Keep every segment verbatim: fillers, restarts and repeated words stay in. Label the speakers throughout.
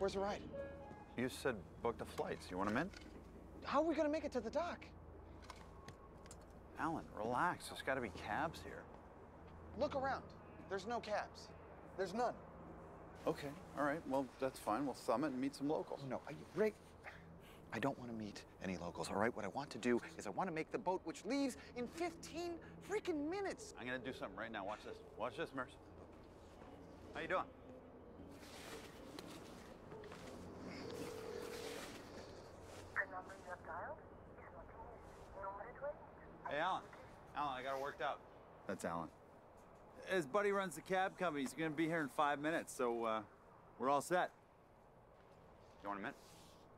Speaker 1: Where's the ride?
Speaker 2: You said book the flights. You want them in?
Speaker 1: How are we gonna make it to the dock?
Speaker 2: Alan, relax. There's got to be cabs here.
Speaker 1: Look around. There's no cabs. There's none.
Speaker 2: Okay, all right. Well, that's fine. We'll thumb it and meet some locals.
Speaker 1: No, I, Ray, I don't want to meet any locals, all right? What I want to do is I want to make the boat, which leaves in fifteen freaking minutes.
Speaker 2: I'm going to do something right now. Watch this. Watch this, Merce. How you doing?
Speaker 3: The number you have dialed is not in use. Number is waiting.
Speaker 2: Hey, Alan. Alan, I got it worked out. That's Alan. His buddy runs the cab company. He's going to be here in five minutes, so uh, we're all set. You want a minute?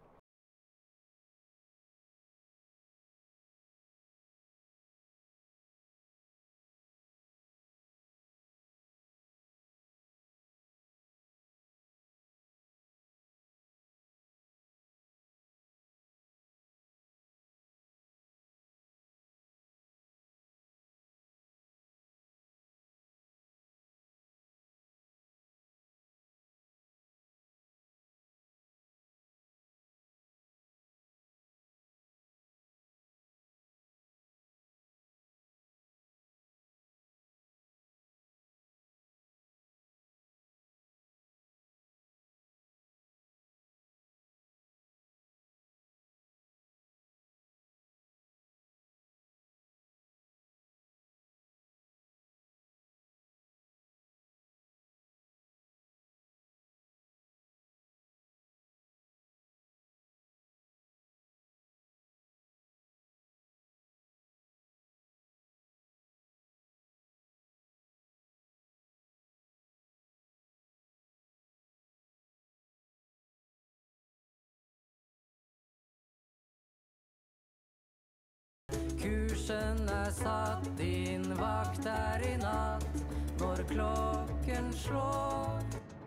Speaker 4: Kursen er satt, din vakt er I natt, når klokken slår.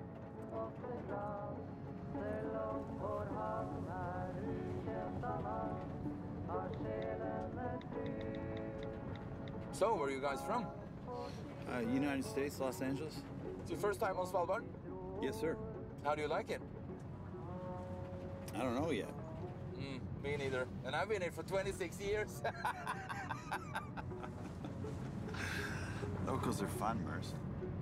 Speaker 5: So, where are you guys from?
Speaker 2: Uh, United States, Los Angeles.
Speaker 5: It's your first time on Svalbard?
Speaker 2: Yes, sir.
Speaker 5: How do you like it?
Speaker 2: I don't know yet.
Speaker 5: Mm, me neither. And I've been here for twenty-six years.
Speaker 2: Locals are fun, Merce.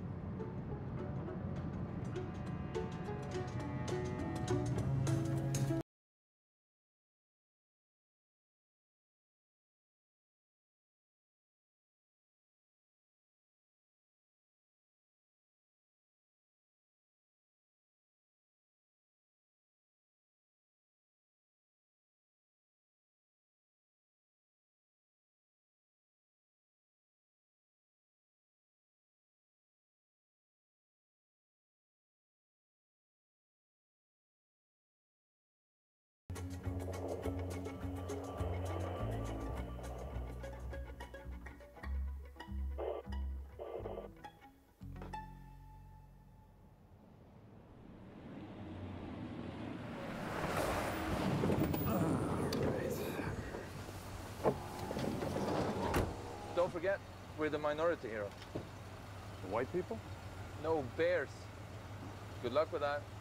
Speaker 5: Don't forget, we're the minority here.
Speaker 2: The white people?
Speaker 5: No bears. Good luck with that.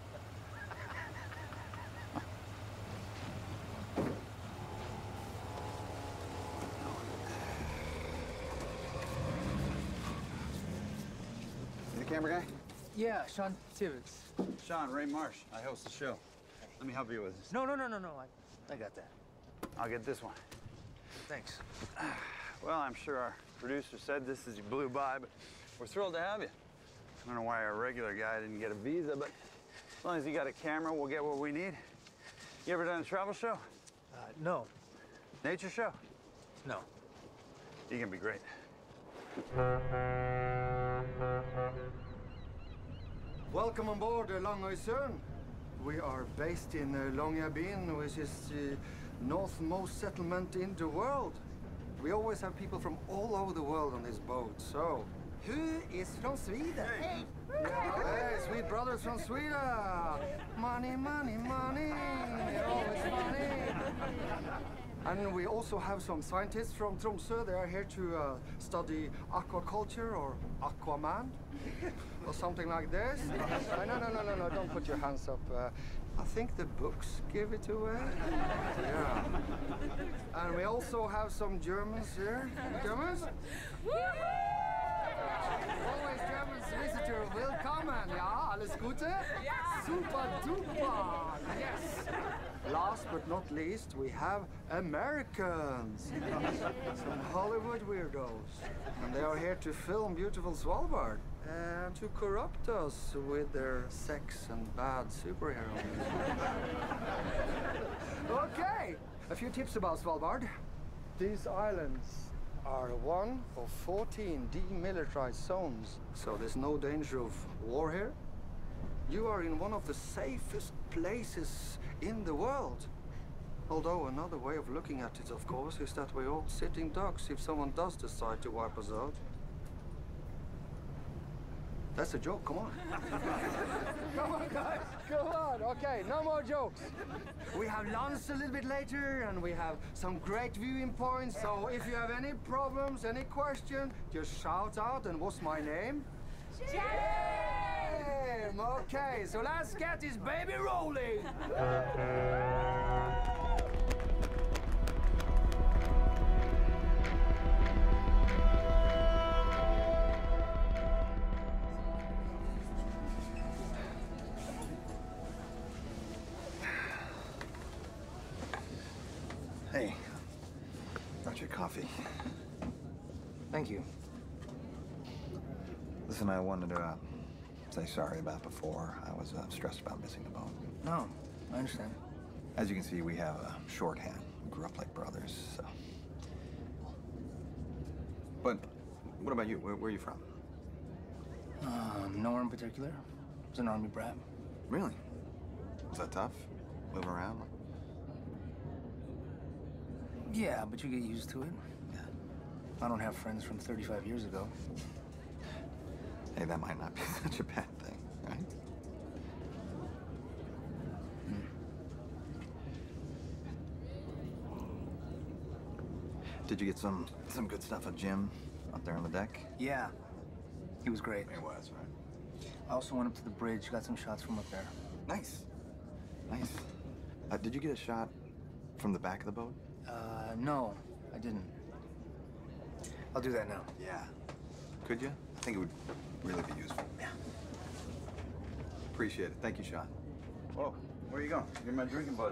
Speaker 2: You the camera guy?
Speaker 6: Yeah, Sean Tibbets.
Speaker 2: Sean, Ray Marsh. I host the show. Let me help you with this.
Speaker 6: No, no, no, no, no. I, I got that.
Speaker 2: I'll get this one.
Speaker 6: Thanks.
Speaker 2: Well, I'm sure our producer said this as you blew by, but we're thrilled to have you. I don't know why our regular guy didn't get a visa, but as long as he got a camera, we'll get what we need. You ever done a travel show?
Speaker 6: Uh, no.
Speaker 2: Nature show?
Speaker 6: No.
Speaker 2: You can be great.
Speaker 7: Welcome on board uh, Langøysund. We are based in uh, Longyearbyen, which is the northmost settlement in the world. We always have people from all over the world on this boat. So, who is from Sweden? Hey, yeah, hey sweet brothers from Sweden. Money, money, money. They're always money. And we also have some scientists from Tromsø. They are here to uh, study aquaculture or Aquaman or something like this. Uh, no, no, no, no, no, don't put your hands up. Uh, I think the books give it away. Yeah. And we also have some Germans here. Germans? Always Germans visitor. Willkommen, ja? Alles Gute? Super duper. Yes. Last but not least, we have Americans. Some Hollywood weirdos. And they are here to film beautiful Svalbard and to corrupt us with their sex and bad superheroes. Okay, a few tips about Svalbard. These islands are one of fourteen demilitarized zones, so there's no danger of war here. You are in one of the safest places in the world. Although another way of looking at it, of course, is that we're all sitting ducks if someone does decide to wipe us out. That's a joke, come on. Come on, guys, come on. Okay, no more jokes. We have lunch a little bit later, and we have some great viewing points. So if you have any problems, any question, just shout out. And what's my name? Jim! Okay, so let's get this baby rolling.
Speaker 1: Hey, brought your coffee.
Speaker 6: Thank you.
Speaker 1: Listen, I wanted to uh, say sorry about before. I was uh, stressed about missing the boat.
Speaker 6: No, I understand.
Speaker 1: As you can see, we have a shorthand. We grew up like brothers, so. But what about you? Where, where are you from?
Speaker 6: Um, nowhere in particular. I was an army brat.
Speaker 1: Really? Was that tough? Moving around?
Speaker 6: Yeah, but you get used to it.
Speaker 1: Yeah.
Speaker 6: I don't have friends from thirty-five years ago.
Speaker 1: Hey, that might not be such a bad thing, right?
Speaker 6: Mm.
Speaker 1: Did you get some some good stuff at Jim up there on the deck?
Speaker 6: Yeah, he was great.
Speaker 1: It was, right?
Speaker 6: I also went up to the bridge, got some shots from up there.
Speaker 1: Nice. Nice. Uh, did you get a shot from the back of the boat?
Speaker 6: Uh, no, I didn't. I'll do that now.
Speaker 1: Yeah. Could you? I think it would really be useful.
Speaker 6: Yeah.
Speaker 1: Appreciate it. Thank you, Sean.
Speaker 2: Whoa, where you going? You're my drinking buddy.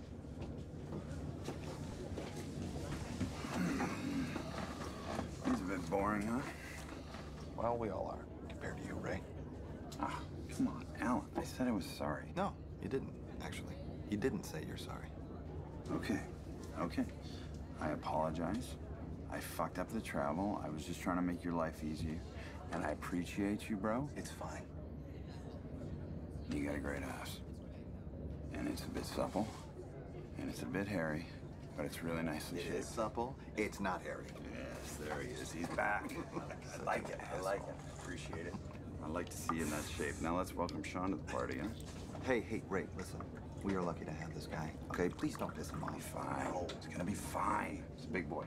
Speaker 2: He's a bit boring, huh?
Speaker 1: Well, we all are, compared to you, Ray.
Speaker 2: Ah, come on, Alan. I said I was sorry.
Speaker 1: No, you didn't, actually. You didn't say you're sorry.
Speaker 2: Okay, okay. I apologize. I fucked up the travel. I was just trying to make your life easier. And I appreciate you, bro.
Speaker 1: It's fine.
Speaker 2: You got a great ass. And it's a bit supple. And it's a bit hairy. But it's really nicely
Speaker 1: It
Speaker 2: shaped.
Speaker 1: is supple. It's not hairy.
Speaker 2: Yes, there he is. He's back. I like it. I like it. Appreciate it. I like to see you in that shape. Now let's welcome Sean to the party, huh?
Speaker 1: Hey, hey, Ray, listen. We are lucky to have this guy. Okay, please don't piss him
Speaker 2: Be
Speaker 1: off.
Speaker 2: fine. It's gonna be fine. He's a big boy.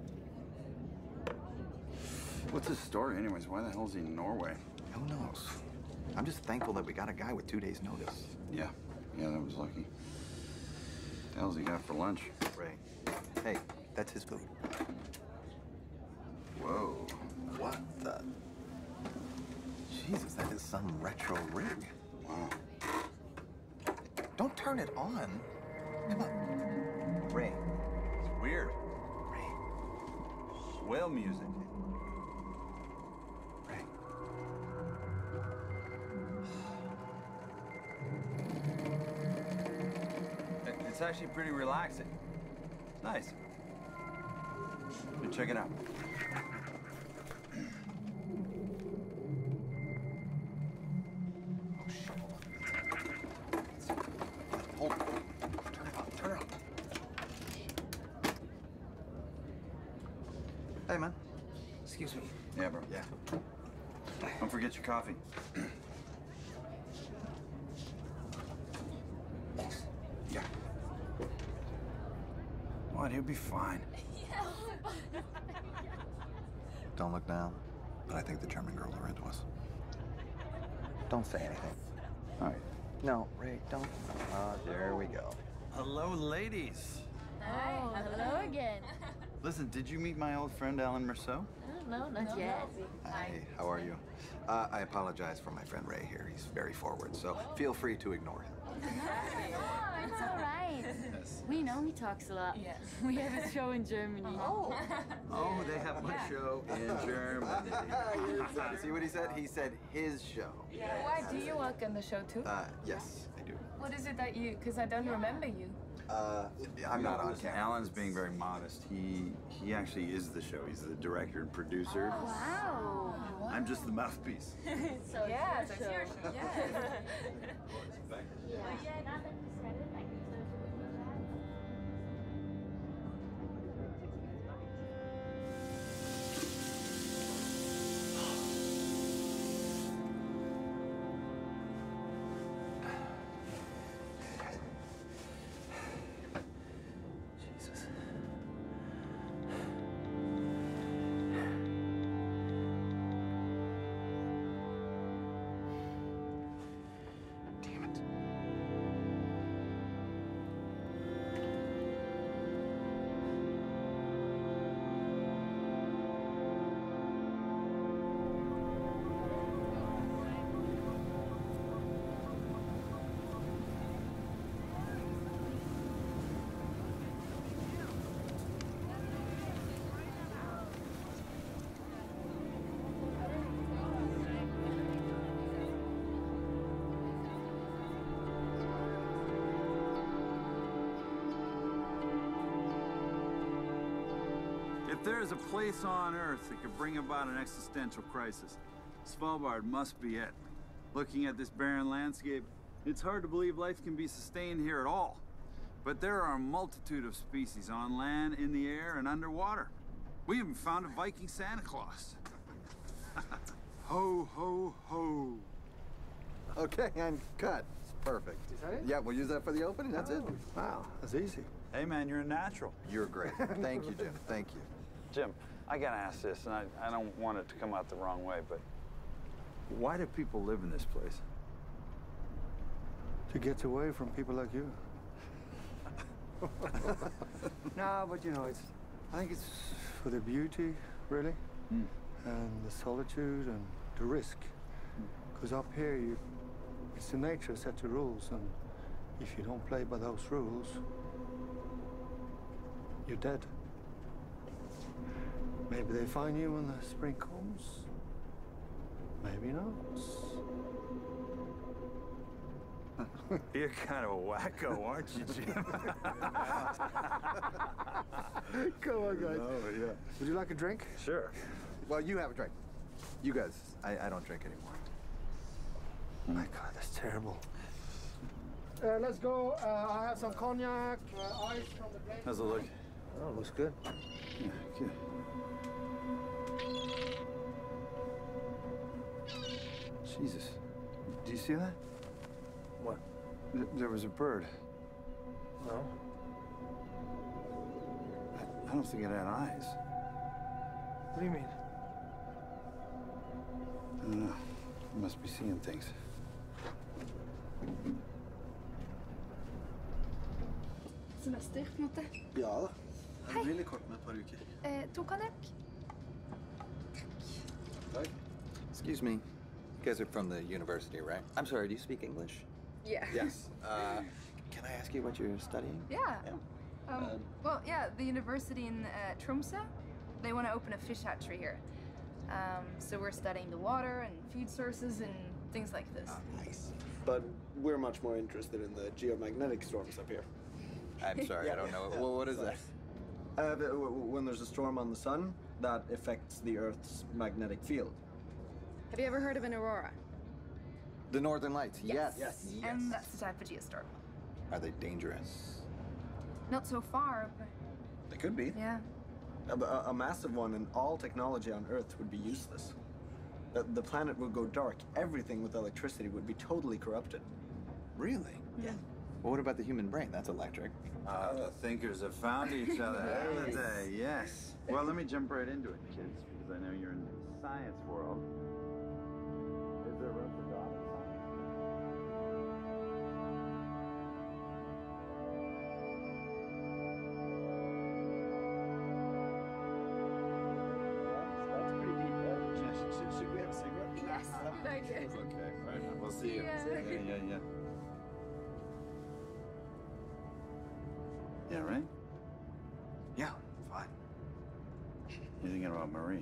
Speaker 2: What's his story, anyways? Why the hell is he in Norway?
Speaker 1: Who knows? I'm just thankful that we got a guy with two days' notice.
Speaker 2: Yeah, yeah, that was lucky. What the hell's he got for lunch?
Speaker 1: Ray, hey, that's his food.
Speaker 2: Whoa.
Speaker 1: What the? Jesus, that is some retro rig.
Speaker 2: Wow.
Speaker 1: Don't turn it on. Come on. Ray.
Speaker 2: It's weird.
Speaker 1: Ray.
Speaker 2: Whale music.
Speaker 1: Ray.
Speaker 2: It's actually pretty relaxing. It's nice. But check it out.
Speaker 1: Oh, shit. Hold on. Turn it on. Turn it on. Hey, man.
Speaker 6: Excuse me.
Speaker 2: Yeah, bro.
Speaker 1: Yeah.
Speaker 2: Don't forget your coffee.
Speaker 6: Thanks.
Speaker 2: Yeah. Why what? He'll be fine.
Speaker 1: Don't look down, but I think the German girls are into us. Don't say anything.
Speaker 2: All right.
Speaker 1: No, Ray, don't. Ah, there we go.
Speaker 2: Hello, ladies.
Speaker 8: Oh, hello again.
Speaker 2: Listen, did you meet my old friend Alan Merceau?
Speaker 8: No, not yet.
Speaker 1: Hi, how are you? Uh, I apologize for my friend Ray here. He's very forward, so feel free to ignore him.
Speaker 8: Oh, it's all right. We know he talks a lot. Yes. We have a show in Germany. Oh.
Speaker 2: Oh, they have my show in Germany.
Speaker 1: See what he said? He said his show.
Speaker 9: Why do you work on the show too?
Speaker 1: Uh, yes, I do.
Speaker 9: What is it that you? Because I don't remember you.
Speaker 1: Uh, I'm not on camera.
Speaker 2: Alan's being very modest. He he actually is the show. He's the director and producer.
Speaker 8: Oh, wow.
Speaker 2: I'm just the mouthpiece.
Speaker 8: So
Speaker 9: Yeah,
Speaker 8: it's
Speaker 9: it's
Speaker 8: your
Speaker 9: your
Speaker 8: show.
Speaker 9: show. Yeah.
Speaker 8: Yeah. Yeah, now that you said it, I can
Speaker 1: Jesus. Damn it.
Speaker 2: If there is a place on Earth that could bring about an existential crisis, Svalbard must be it. Looking at this barren landscape, it's hard to believe life can be sustained here at all. But there are a multitude of species on land, in the air, and underwater. We even found a Viking Santa Claus. Ho, ho, ho.
Speaker 7: Okay, and cut.
Speaker 1: It's perfect.
Speaker 7: Is that it?
Speaker 1: Yeah, we'll use that for the opening. That's it.
Speaker 7: Wow, that's easy.
Speaker 2: Hey, man, you're a natural.
Speaker 1: You're great. Thank you, Jim. Thank you.
Speaker 2: Jim, I gotta ask this, and I, I don't want it to come out the wrong way, but why do people live in this place?
Speaker 7: To get away from people like you. No, but you know, it's. I think it's for the beauty, really,
Speaker 2: Mm.
Speaker 7: and the solitude and the risk. Because up here, you, it's the nature set the rules, and if you don't play by those rules, you're dead. Maybe they find you when the spring comes. Maybe not.
Speaker 2: You're kind of a wacko, aren't you, Jim?
Speaker 7: Come on, guys.
Speaker 2: Oh, yeah.
Speaker 7: Would you like a drink?
Speaker 2: Sure.
Speaker 1: Well, you have a drink. You guys, I, I don't drink anymore.
Speaker 7: My God, that's terrible. Uh, let's go. Uh, I have some cognac, uh, ice from the blender.
Speaker 2: How's it look?
Speaker 7: Oh, looks good.
Speaker 2: Yeah, good. Jesus. Do you see that?
Speaker 7: What?
Speaker 2: Th there was a bird.
Speaker 7: No.
Speaker 2: I, I don't think it had eyes.
Speaker 7: What do you mean?
Speaker 2: I don't know. It must be seeing things.
Speaker 9: Semester, på en måte.
Speaker 10: Ja da. Jeg blir litt kort med et par uker.
Speaker 9: Eh, to konjakk.
Speaker 10: Takk.
Speaker 1: Excuse me. You guys are from the university, right? I'm sorry, do you speak English?
Speaker 9: Yeah.
Speaker 1: Yes. Uh, can I ask you what you're studying?
Speaker 9: Yeah.
Speaker 1: Yeah.
Speaker 9: Um,
Speaker 10: Um,
Speaker 9: well, yeah, the university in uh, Tromsø, they want to open a fish hatchery here. Um, so we're studying the water and food sources and things like this.
Speaker 1: Nice.
Speaker 10: But we're much more interested in the geomagnetic storms up here.
Speaker 1: I'm sorry, I don't know. Well, what is that?
Speaker 10: Uh, the- w- w- when there's a storm on the sun, that affects the Earth's magnetic field.
Speaker 9: Have you ever heard of an aurora?
Speaker 1: The Northern Lights. Yes.
Speaker 10: Yes.
Speaker 9: And that's the type of geostorm.
Speaker 1: Are they dangerous?
Speaker 9: Not so far, but
Speaker 10: It could be.
Speaker 9: yeah.
Speaker 10: A, a- a massive one, and all technology on Earth would be useless. The, the planet would go dark. Everything with electricity would be totally corrupted.
Speaker 1: Really?
Speaker 10: Yeah.
Speaker 1: Well, what about the human brain? That's electric.
Speaker 2: Ah, the thinkers have found each other, haven't they? Yes. Well, let me jump right into it, kids, because I know you're in the science world. Is there room for God in science? That's pretty deep, right? Should, should we have a cigarette?
Speaker 9: Yes, good idea.
Speaker 2: Okay, right. We'll see you.
Speaker 9: Yeah.
Speaker 2: Yeah, yeah, yeah. Yeah, right?
Speaker 1: Yeah, fine.
Speaker 2: You're thinking about Marie.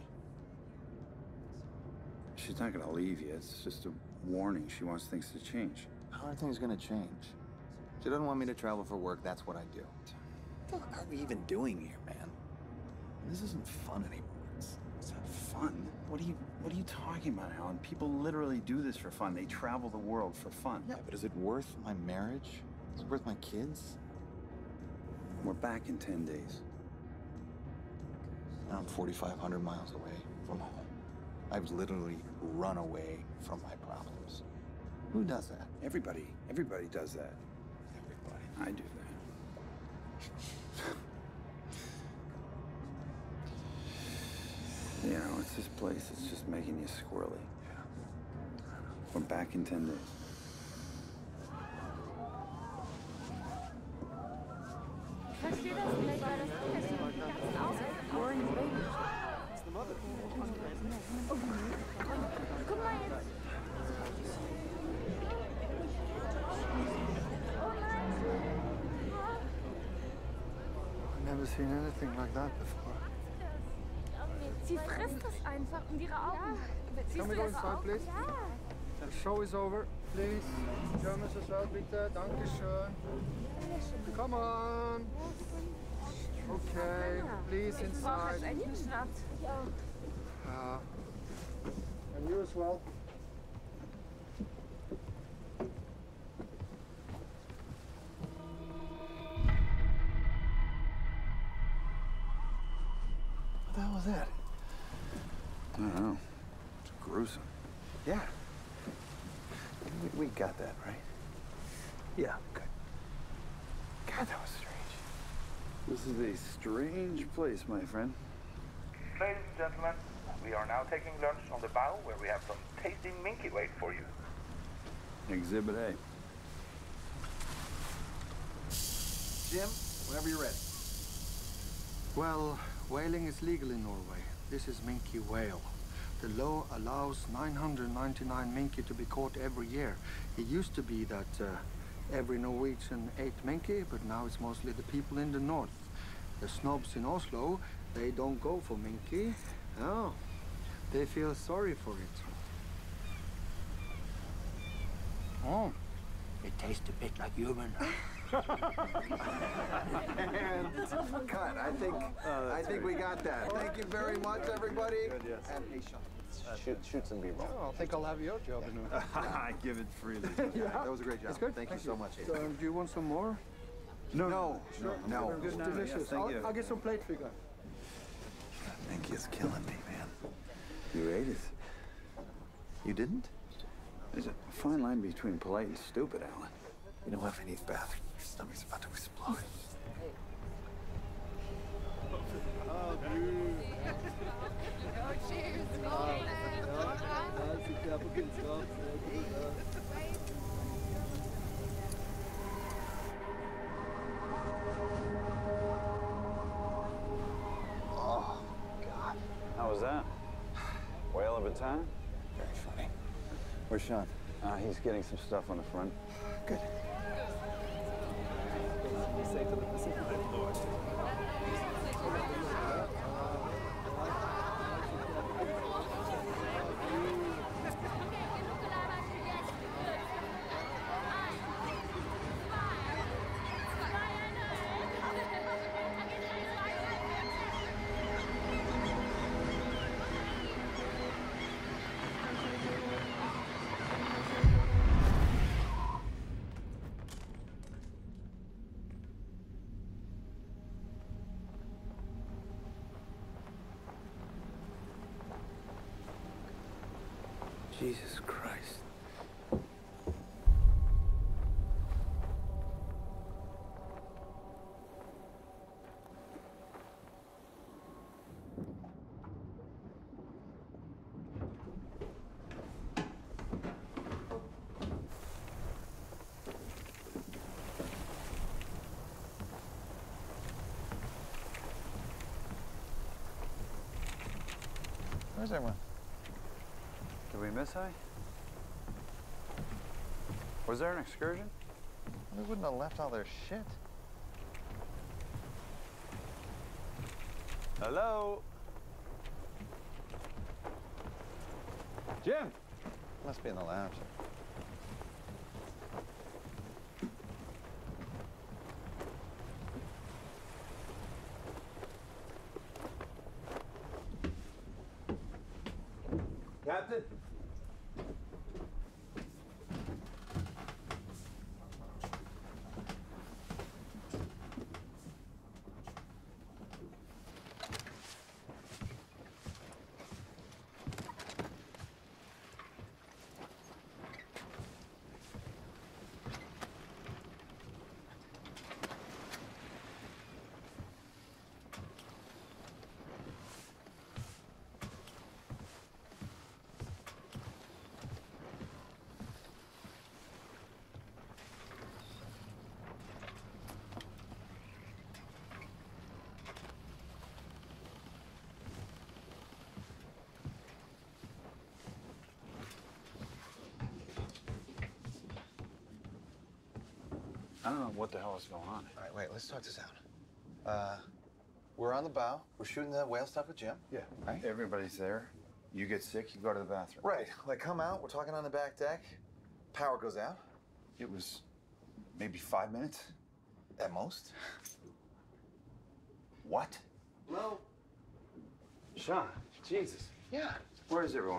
Speaker 2: She's not gonna leave you. It's just a warning. She wants things to change.
Speaker 1: How are things gonna change? She doesn't want me to travel for work. That's what I do. What are we even doing here, man? This isn't fun anymore. It's,
Speaker 2: It's not fun. What are you What are you talking about, Alan? People literally do this for fun. They travel the world for fun.
Speaker 1: yeah, but is it worth my marriage? Is it worth my kids?
Speaker 2: We're back in ten days.
Speaker 1: I'm forty-five hundred miles away from home. I've literally run away from my problems. Who does that?
Speaker 2: Everybody, everybody does that.
Speaker 1: Everybody.
Speaker 2: I do that. You know, it's this place. It's just making you squirrely.
Speaker 1: Yeah.
Speaker 2: We're back in ten days.
Speaker 8: Verstehe das nicht, weil das Ding ist die ganzen Augen. Guck mal jetzt.
Speaker 7: I've never seen anything like that before.
Speaker 8: Sie frisst das einfach und ihre Augen. Siehst
Speaker 7: Can we
Speaker 8: du
Speaker 7: go
Speaker 8: ihre
Speaker 7: inside,
Speaker 8: Augen?
Speaker 7: please?
Speaker 8: Ja.
Speaker 7: The show is over. Please. Germans as well, bitte. Dankeschön. Come on. Okay, please
Speaker 8: Ich brauche
Speaker 7: inside.
Speaker 8: jetzt einen Schnaps.
Speaker 7: Uh, and you as well.
Speaker 1: What the hell was that?
Speaker 2: I don't know. It's gruesome.
Speaker 1: Yeah. We, we got that, right? Yeah, good. God, that was strange.
Speaker 2: This is a strange place, my friend.
Speaker 11: Ladies and gentlemen, we are now taking lunch on the bow where we have some tasty minke wait for you.
Speaker 2: Exhibit A.
Speaker 1: Jim, whenever you're ready.
Speaker 7: Well, whaling is legal in Norway. This is minke whale. The law allows nine hundred ninety-nine minke to be caught every year. It used to be that uh, every Norwegian ate minke, but now it's mostly the people in the north. The snobs in Oslo, they don't go for minke. No, they feel sorry for it. Oh, it tastes a bit like human.
Speaker 1: And cut. I think
Speaker 2: Oh,
Speaker 1: I think we got that. Thank you very much, everybody.
Speaker 2: Good, yes.
Speaker 1: And hey, Sean, shoot, shoot some B-roll.
Speaker 7: Oh, I think I'll have your job in a
Speaker 2: I give it freely.
Speaker 7: Yeah.
Speaker 1: That was a great job.
Speaker 7: It's good.
Speaker 1: Thank,
Speaker 7: Thank
Speaker 1: you so much.
Speaker 7: So,
Speaker 1: Aiden.
Speaker 7: do you want some more?
Speaker 2: No,
Speaker 1: No,
Speaker 7: Sure.
Speaker 1: no.
Speaker 2: Good
Speaker 7: It's
Speaker 2: now, yes,
Speaker 7: delicious.
Speaker 2: thank
Speaker 7: I'll,
Speaker 2: you.
Speaker 7: I'll get some plate figure.
Speaker 1: Thank you. It's killing me, man.
Speaker 2: You ate it.
Speaker 1: You didn't?
Speaker 2: There's a fine line between polite and stupid, Alan.
Speaker 1: You know what? I need the bathroom. Your stomach's about to explode. Oh, God.
Speaker 2: How was that? Whale of a time?
Speaker 1: Very funny. Where's Sean?
Speaker 2: Uh, he's getting some stuff on the front.
Speaker 1: Good.
Speaker 7: Jesus Christ.
Speaker 2: Where's everyone? Did we miss any? Was there an excursion?
Speaker 1: They wouldn't have left all their shit.
Speaker 2: Hello? Jim!
Speaker 1: Must be in the lounge.
Speaker 2: Captain? I don't know what the hell is going on.
Speaker 1: All right, wait, let's talk this out. Uh, we're on the bow. We're shooting the whale stuff with Jim.
Speaker 2: Yeah.
Speaker 1: Right?
Speaker 2: Everybody's there. You get sick, you go to the bathroom.
Speaker 1: Right. Like, come out. We're talking on the back deck. Power goes out.
Speaker 2: It was maybe five minutes
Speaker 1: At most.
Speaker 2: What?
Speaker 1: Hello?
Speaker 2: Sean, Jesus.
Speaker 1: Yeah.
Speaker 2: Where is everyone?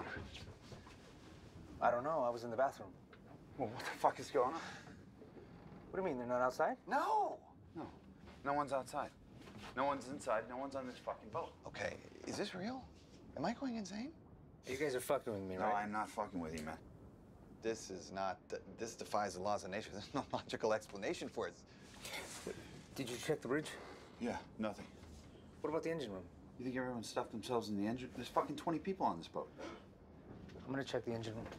Speaker 6: I don't know. I was in the bathroom.
Speaker 2: Well, what the fuck is going on?
Speaker 6: What do you mean? They're not outside?
Speaker 1: No.
Speaker 2: No. No one's outside. No one's inside. No one's on this fucking boat.
Speaker 1: Okay, is this real? Am I going insane?
Speaker 6: You guys are fucking with me,
Speaker 2: No,
Speaker 6: right?
Speaker 2: I'm not fucking with you, man.
Speaker 1: This is not, this defies the laws of nature. There's no logical explanation for it.
Speaker 6: Did you check the bridge?
Speaker 2: Yeah, nothing.
Speaker 6: What about the engine room?
Speaker 2: You think everyone stuffed themselves in the engine? There's fucking twenty people on this boat.
Speaker 6: I'm gonna check the engine room.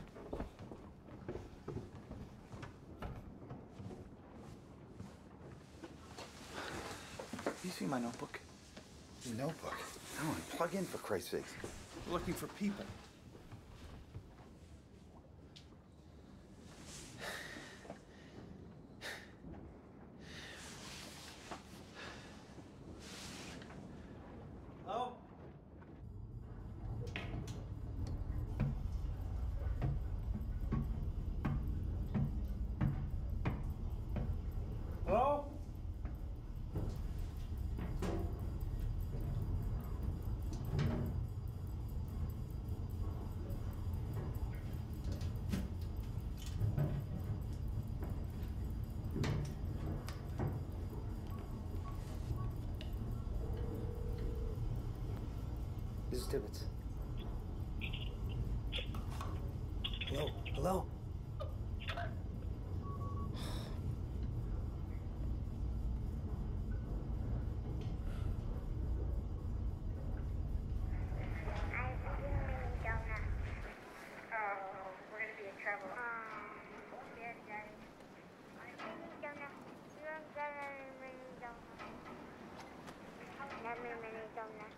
Speaker 1: You see my notebook?
Speaker 2: Your notebook? Come on, plug in for Christ's sake. We're looking for people.
Speaker 6: Hello? Hello? This is Tibbetts. Hello? Hello?
Speaker 3: We're gonna be in trouble. Yeah, Daddy. Mini donut. You don't get a mini donut. Let me mini donut.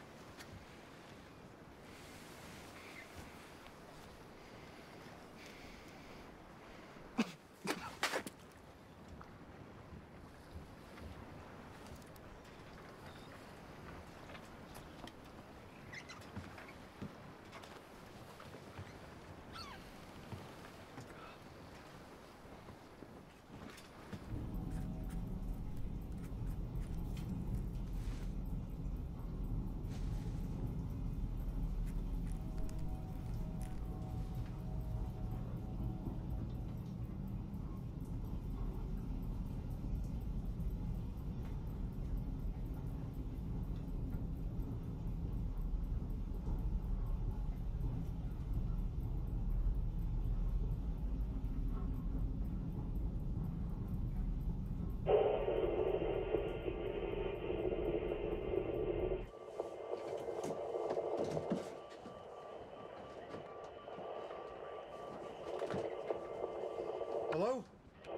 Speaker 7: Hello?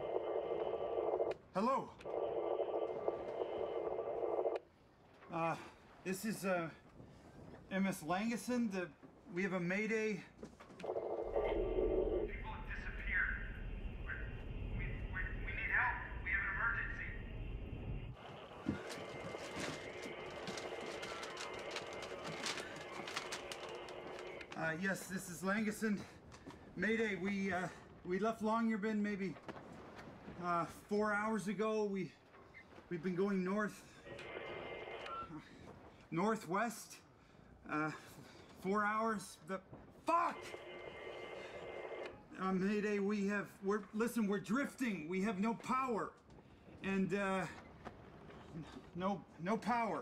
Speaker 7: Hello?
Speaker 2: Uh, this is, uh, M S Langeson, the, we have a mayday.
Speaker 11: People have disappeared. We're, we, we, we need help. We have an emergency.
Speaker 2: Uh, yes, this is Langeson. Mayday, we, uh, we left Longyearbyen maybe uh, four hours ago. We, we've been going north, uh, northwest, uh, four hours. The fuck! Uh, Mayday, we have, we're, listen, we're drifting. We have no power. And, uh, no, no power.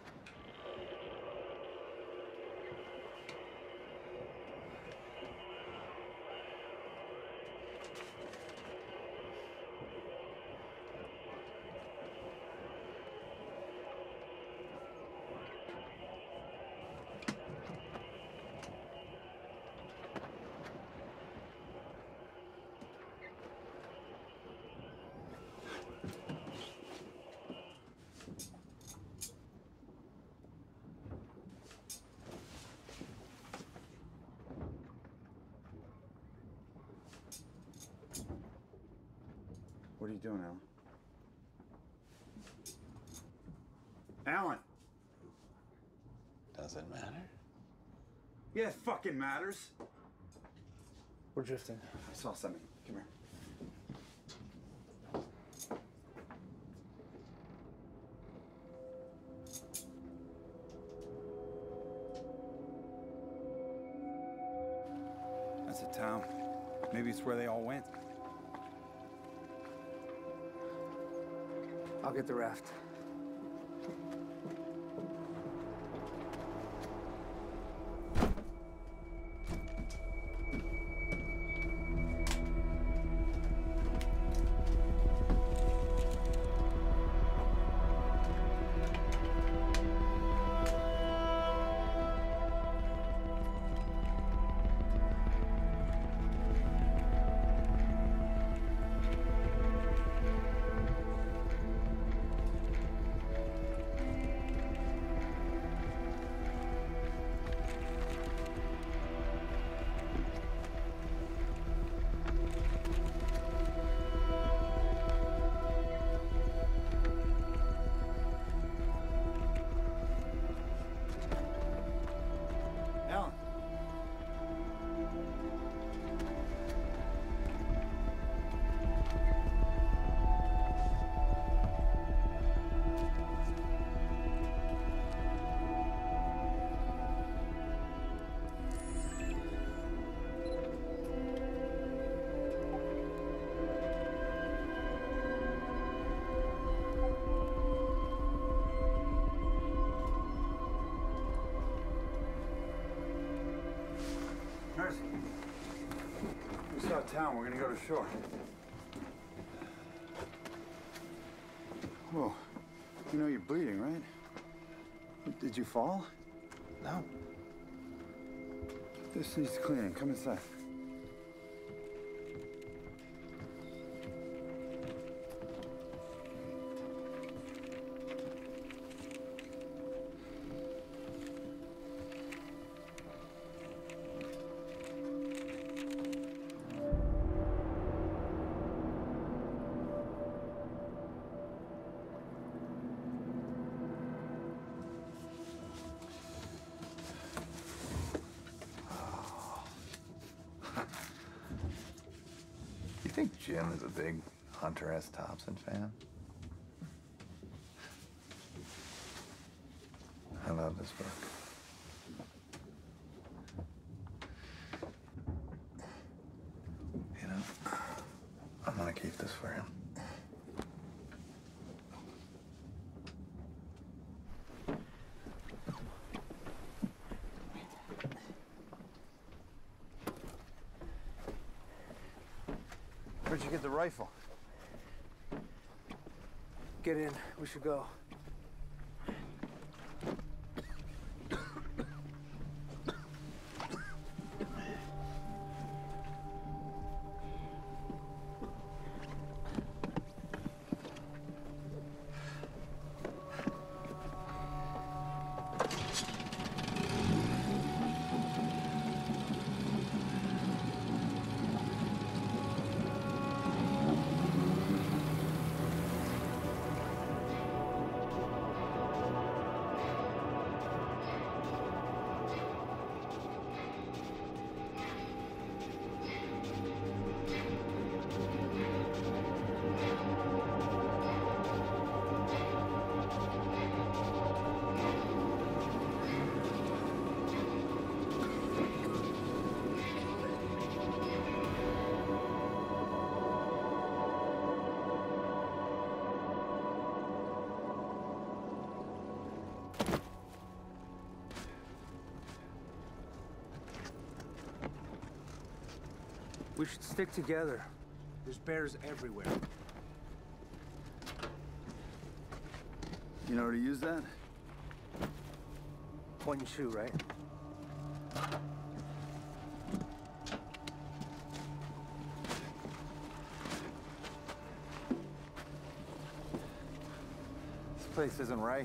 Speaker 2: What are you doing, Alan? Alan!
Speaker 12: Does it matter?
Speaker 2: Yeah, it fucking matters.
Speaker 6: We're drifting.
Speaker 2: I saw something. Come here. That's a town. Maybe it's where they all went.
Speaker 6: I'll get the raft.
Speaker 2: Mercy. We saw town. We're gonna go to shore. Whoa. You know you're bleeding, right? Did you fall?
Speaker 1: No.
Speaker 2: This needs cleaning. Come inside.
Speaker 1: You think Jim is a big Hunter S. Thompson fan? I love this book. You know, I'm gonna keep this for him.
Speaker 2: Where'd you get the rifle?
Speaker 6: Get in. We should go.
Speaker 12: We should stick together. There's bears everywhere.
Speaker 2: You know where to use that?
Speaker 12: Point and shoot, right?
Speaker 2: This place isn't right.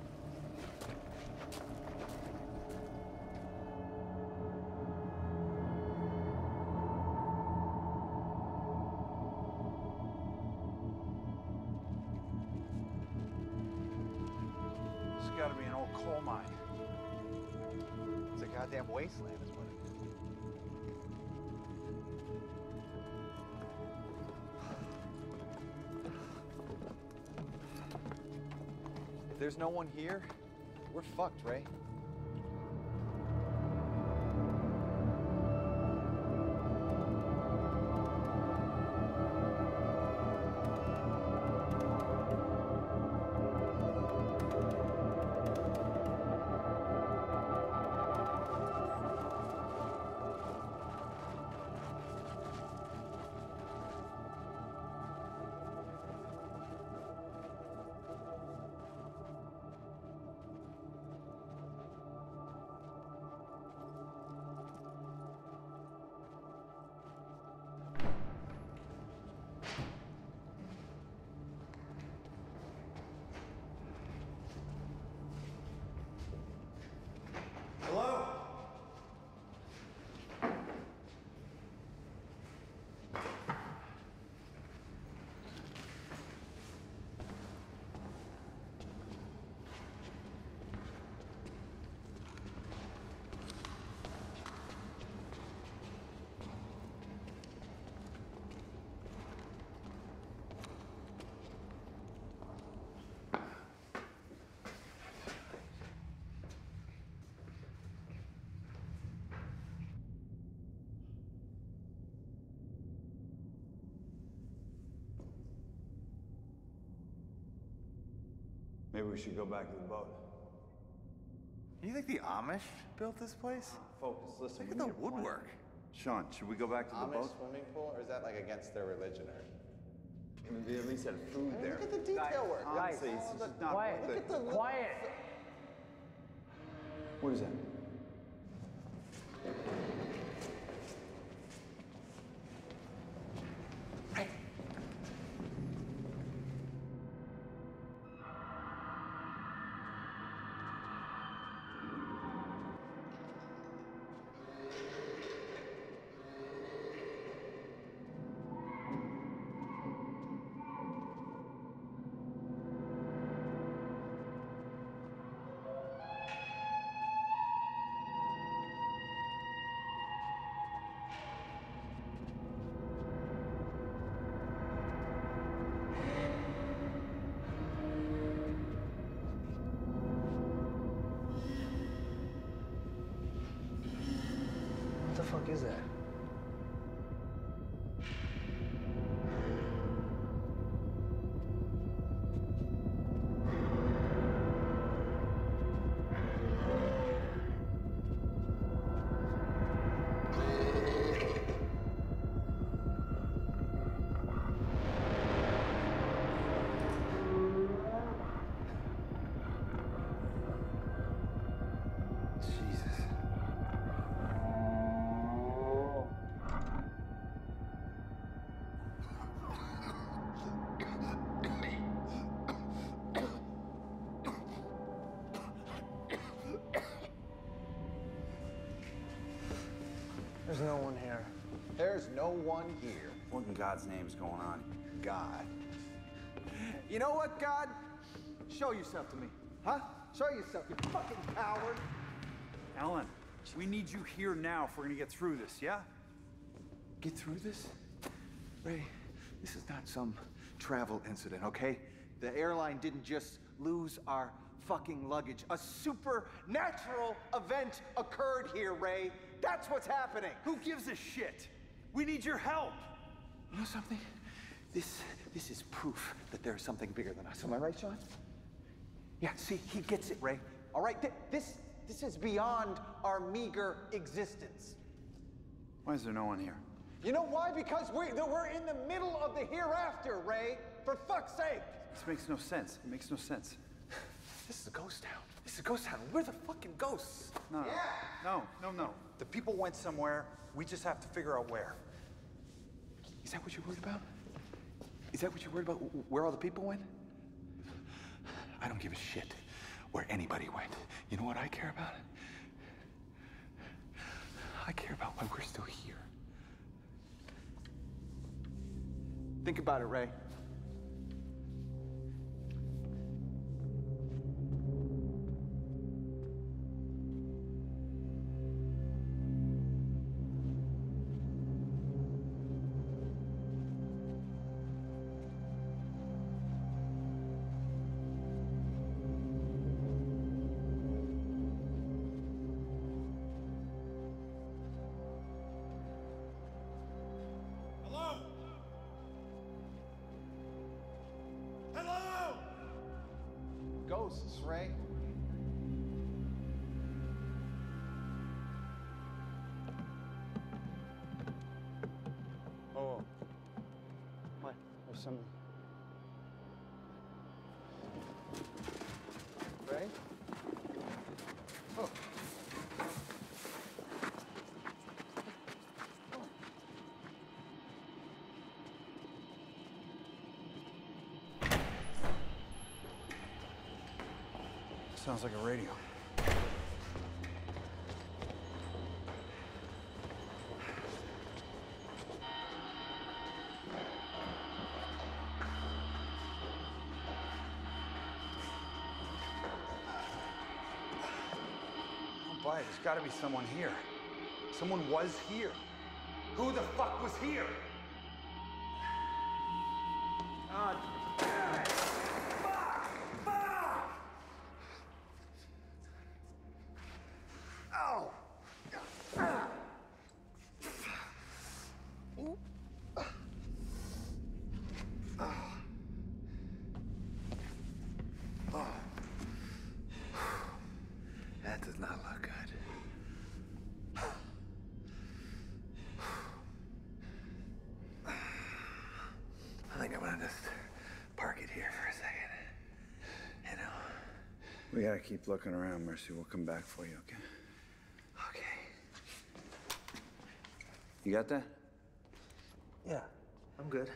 Speaker 2: It's gotta be an old coal mine.
Speaker 1: It's a goddamn wasteland, is what it is. If there's no one here, we're fucked, Ray.
Speaker 2: Hello? Maybe we should go back to the boat.
Speaker 1: You think the Amish built this place?
Speaker 13: Focus, listen.
Speaker 1: Look at the woodwork.
Speaker 2: Sean, should we go back to the
Speaker 13: Amish
Speaker 2: boat?
Speaker 13: swimming pool, or is that like against their religion? Or
Speaker 2: I mean, they at least had food
Speaker 13: Hey,
Speaker 2: there.
Speaker 13: look at the detail work.
Speaker 2: Honestly,
Speaker 13: Guys,
Speaker 2: it's
Speaker 13: all
Speaker 2: just
Speaker 13: the-
Speaker 2: not
Speaker 12: quiet.
Speaker 2: worth
Speaker 13: Look
Speaker 2: it.
Speaker 13: at the little-
Speaker 12: Quiet.
Speaker 2: What is that?
Speaker 12: What the fuck is that?
Speaker 1: Jesus.
Speaker 12: There's no one here.
Speaker 1: There's no one here.
Speaker 2: What in God's name is going on?
Speaker 1: God. You know what, God? Show yourself to me. Huh? Show yourself, you fucking coward.
Speaker 2: Alan, we need you here now if we're gonna get through this, yeah?
Speaker 1: Get through this? Ray, this is not some travel incident, okay? The airline didn't just lose our fucking luggage. A supernatural event occurred here, Ray. That's what's happening.
Speaker 2: Who gives a shit? We need your help.
Speaker 1: You know something? This, this is proof that there's something bigger than us. Am I right, Sean? Yeah, see, he gets it, Ray. All right, Th- this, this is beyond our meager existence.
Speaker 2: Why is there no one here?
Speaker 1: You know why? Because we, that we're in the middle of the hereafter, Ray. For fuck's sake.
Speaker 2: This makes no sense. It makes no sense.
Speaker 1: This is a ghost town. This is a ghost town. We're the fucking ghosts.
Speaker 2: No, yeah. no, no, no. The people went somewhere. We just have to figure out where.
Speaker 1: Is that what you're worried about? Is that what you're worried about? Where all the people went? I don't give a shit where anybody went. You know what I care about? I care about why we're still here. Think about it, Ray. Ghosts, Ray.
Speaker 2: Oh. What? There's some...
Speaker 1: Ray? Oh.
Speaker 2: Sounds like a radio. Oh, boy, there's got to be someone here. Someone was here. Who the fuck was here? Ah, damn it! Fuck! Fuck! Ow!
Speaker 1: That does not look good. I think I'm gonna just park it here for a second. You know?
Speaker 2: We gotta keep looking around, Mercy. We'll come back for you, okay?
Speaker 1: Okay.
Speaker 2: You got that?
Speaker 12: Yeah, I'm good.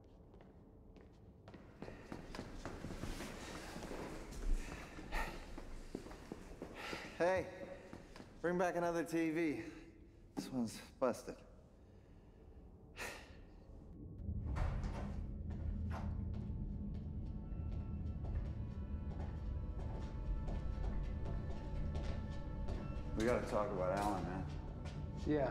Speaker 1: Hey, bring back another T V. This one's busted.
Speaker 2: We gotta talk about Alan, man.
Speaker 12: Yeah.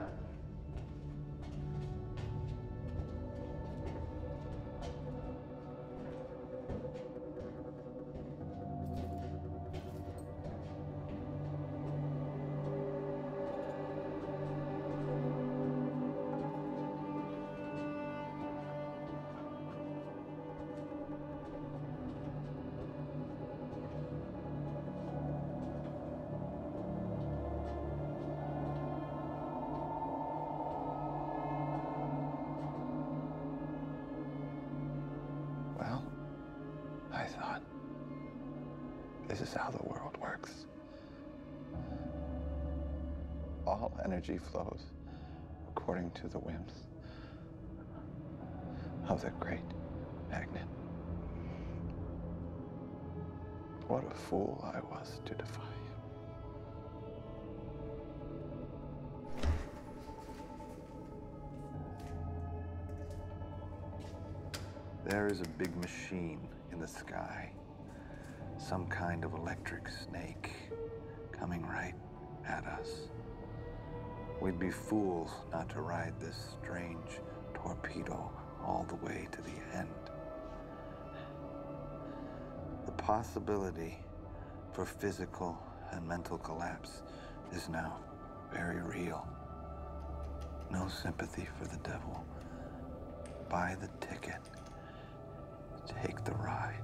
Speaker 1: Well, I thought this is how the world works. All energy flows according to the whims of the great magnet. What a fool I was to defy you. There is a big machine in the sky, some kind of electric snake coming right at us. We'd be fools not to ride this strange torpedo all the way to the end. The possibility for physical and mental collapse is now very real. No sympathy for the devil. Buy the ticket. Take the ride.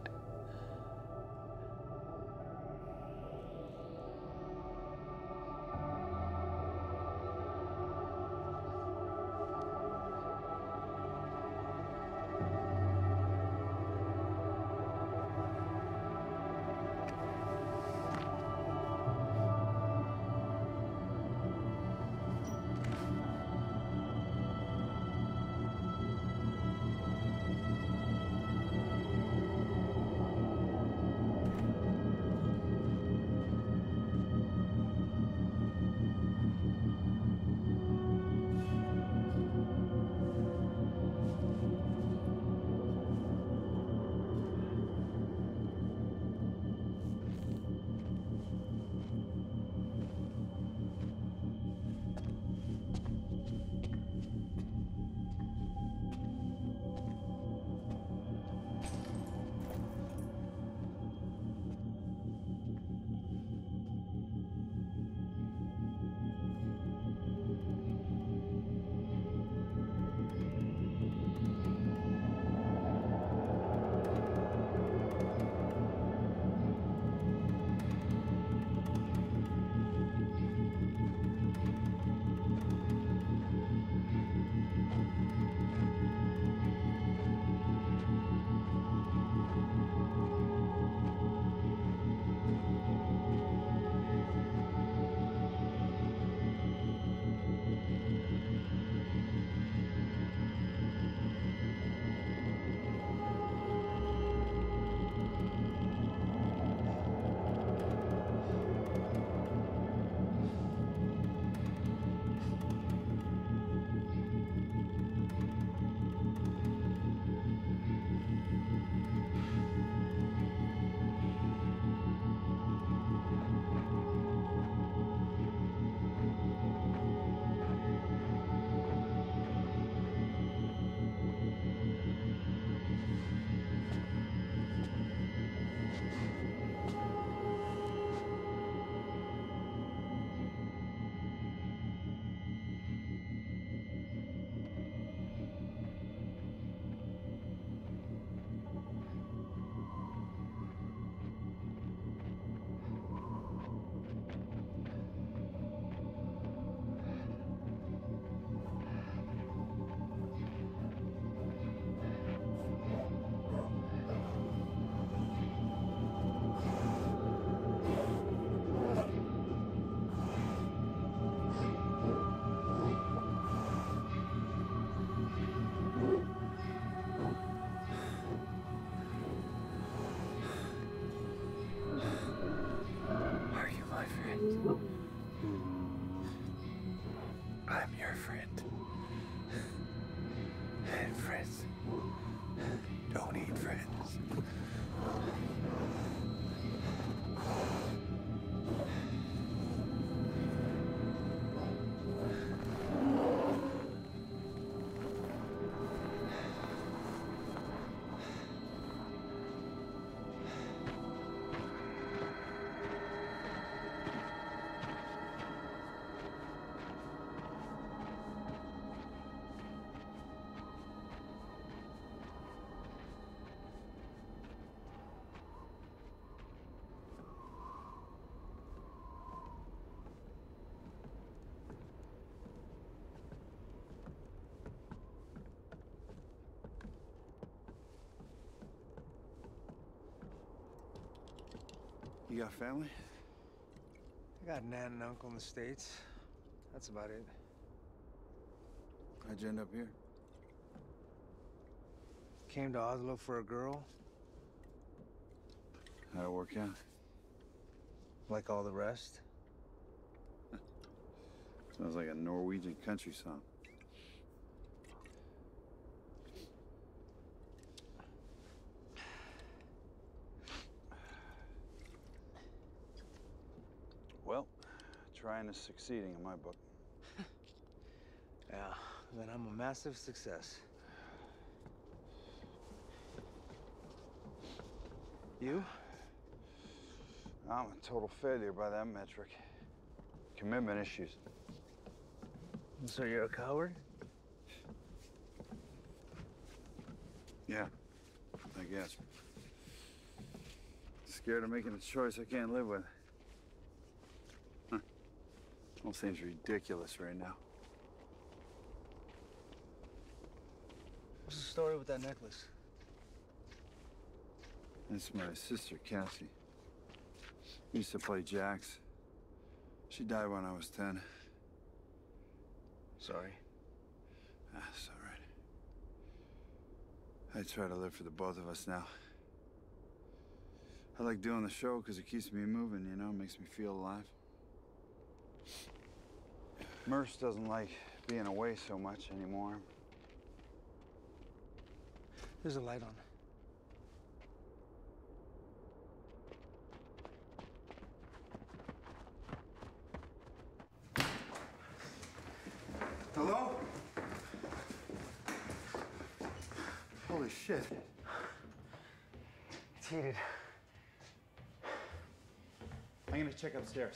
Speaker 2: You got family?
Speaker 6: I got an aunt and uncle in the States. That's about it.
Speaker 2: How'd you end up here?
Speaker 6: Came to Oslo for a girl.
Speaker 2: How'd it work out?
Speaker 6: Like all the rest.
Speaker 2: Sounds like a Norwegian country song. Well, trying is succeeding in my book.
Speaker 6: Yeah, then I'm a massive success. You?
Speaker 2: I'm a total failure by that metric. Commitment issues.
Speaker 6: So you're a coward?
Speaker 2: Yeah, I guess. Scared of making a choice I can't live with. Huh. All seems ridiculous right now.
Speaker 6: What's the story with that necklace?
Speaker 2: It's my sister, Cassie. We used to play jacks. She died when I was ten.
Speaker 6: Sorry.
Speaker 2: Ah, it's all right. I try to live for the both of us now. I like doing the show because it keeps me moving, you know, makes me feel alive. Merce doesn't like being away so much anymore.
Speaker 6: There's a light on.
Speaker 7: Hello? Holy shit.
Speaker 6: It's heated.
Speaker 1: I'm gonna check upstairs.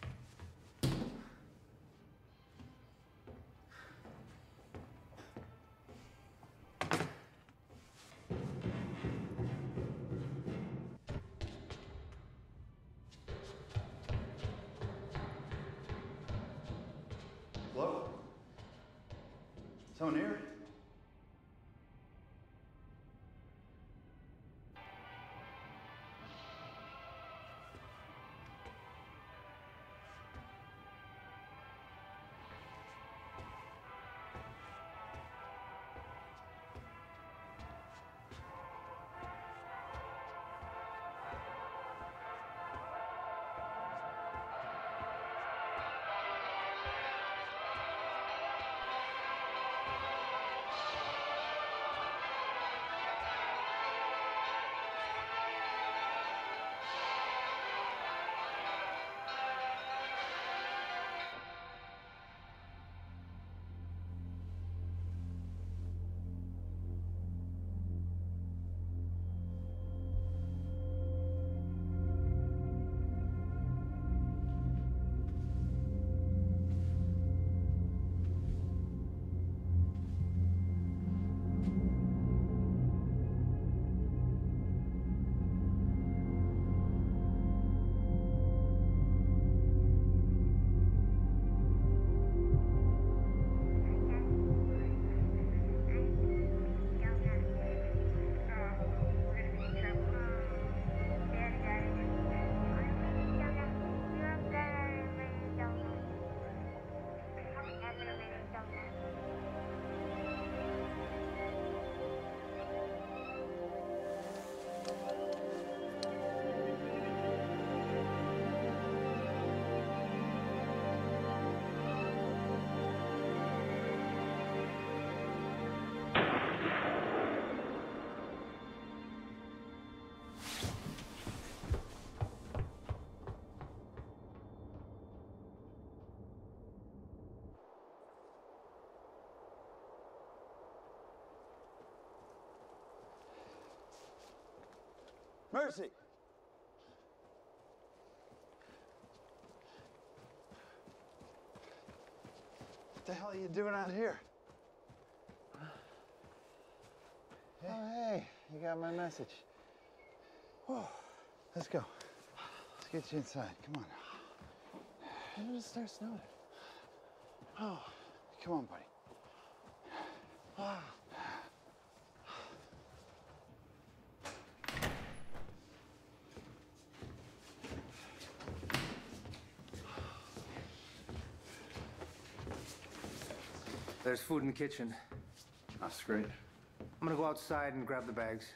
Speaker 2: Hello? Someone here? Mercy! What the hell are you doing out here?
Speaker 13: Oh, hey, you got my message.
Speaker 2: Oh, let's go. Let's get you inside. Come on.
Speaker 13: When did it start snowing?
Speaker 2: Oh, come on, buddy.
Speaker 13: Ah.
Speaker 6: There's food in the kitchen.
Speaker 1: That's great.
Speaker 6: I'm gonna go outside and grab the bags.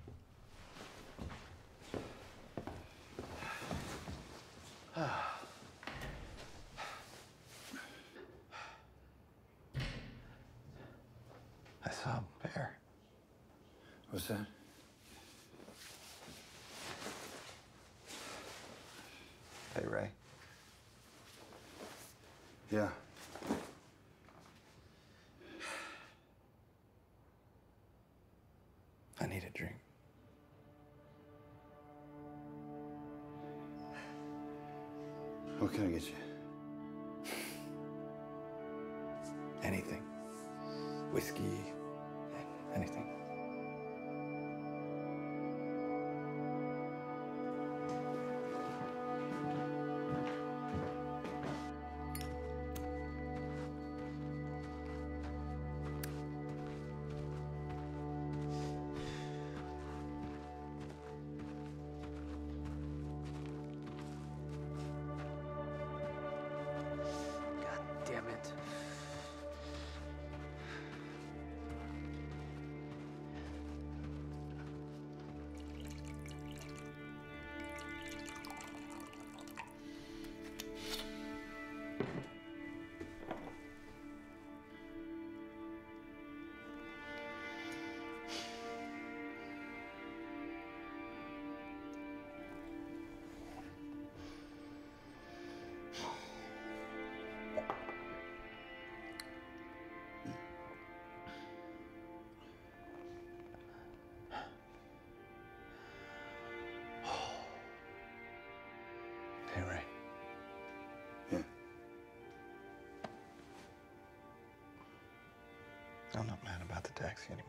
Speaker 1: I saw a bear.
Speaker 2: What's that?
Speaker 1: Hey, Ray.
Speaker 2: Yeah.
Speaker 1: I need a drink.
Speaker 2: What can I get you?
Speaker 1: Anything. Whiskey, anything.
Speaker 6: Damn it.
Speaker 1: Hey, Ray.
Speaker 2: Yeah.
Speaker 1: I'm not mad about the taxi anymore.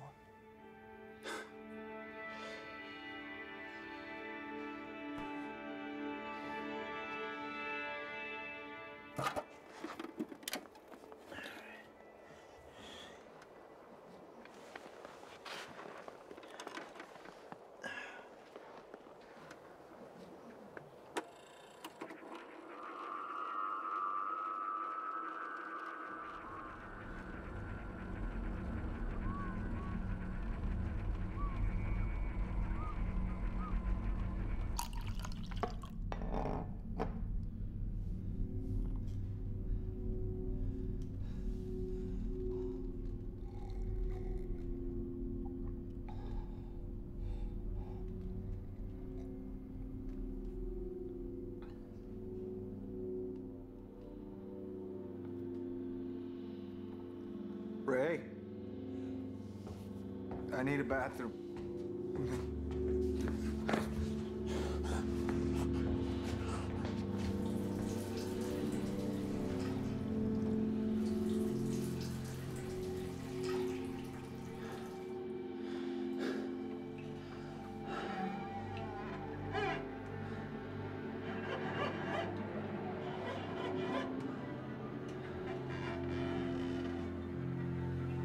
Speaker 1: Ray, I need a bathroom.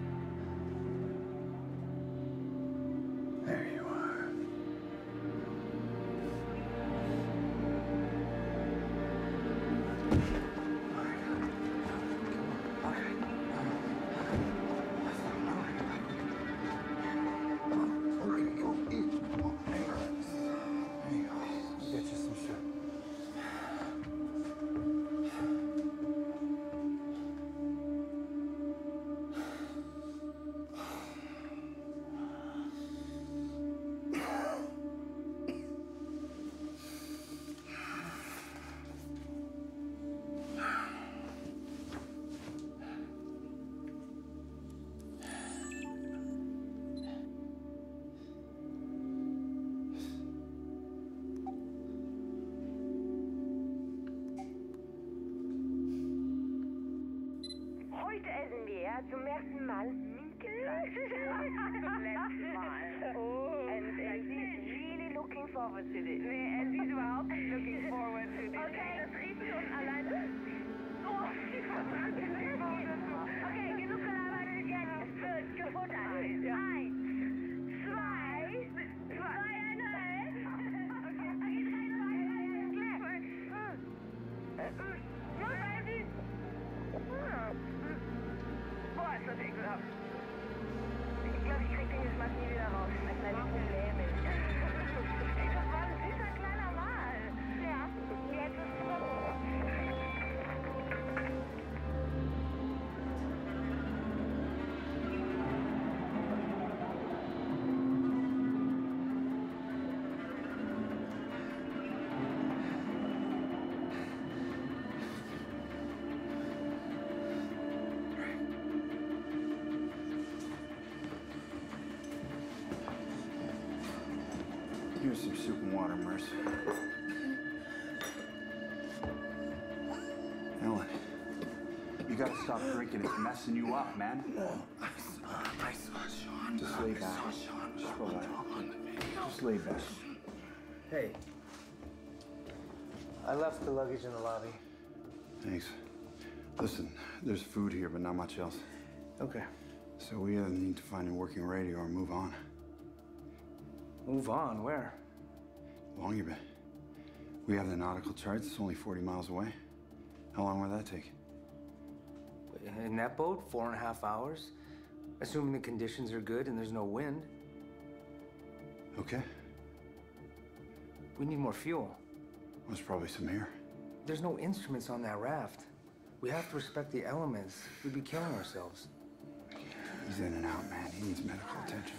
Speaker 1: There you are.
Speaker 14: er zum ersten Mal Minkefleisch. Zum letzten Mal. Oh. And, and she's really looking forward to this. Nee, and she's überhaupt nicht looking forward to this. Okay, das riecht schon alleine. Oh, die verbrannte Okay, genug gelabert. Jetzt wird gefuttert. Eins, zwei, zweieinhalb. Okay, okay, drei, zwei, Boah, ist das ekelhaft. Ich glaube, ich krieg den Geschmack nie wieder raus. Ein kleines Problem ist. Ey, das war ein süßer kleiner Wal. Ja, jetzt ist es so.
Speaker 2: Here's some soup and water, Merce. Ellen, you gotta stop drinking. It's messing you up, man.
Speaker 1: I saw Sean.
Speaker 2: Just lay back. Just relax. Just lay back.
Speaker 12: Hey. I left the luggage in the lobby.
Speaker 2: Thanks. Listen, there's food here, but not much else.
Speaker 12: Okay.
Speaker 2: So we either need to find a working radio or move on.
Speaker 12: Move on? Where?
Speaker 2: Longyearbyen. We have the nautical charts. It's only forty miles away. How long will that take?
Speaker 12: In that boat, four and a half hours? Assuming the conditions are good and there's no wind.
Speaker 2: Okay.
Speaker 12: We need more fuel.
Speaker 2: There's probably some here.
Speaker 12: There's no instruments on that raft. We have to respect the elements. We'd be killing ourselves.
Speaker 2: He's in and out, man. He needs medical attention.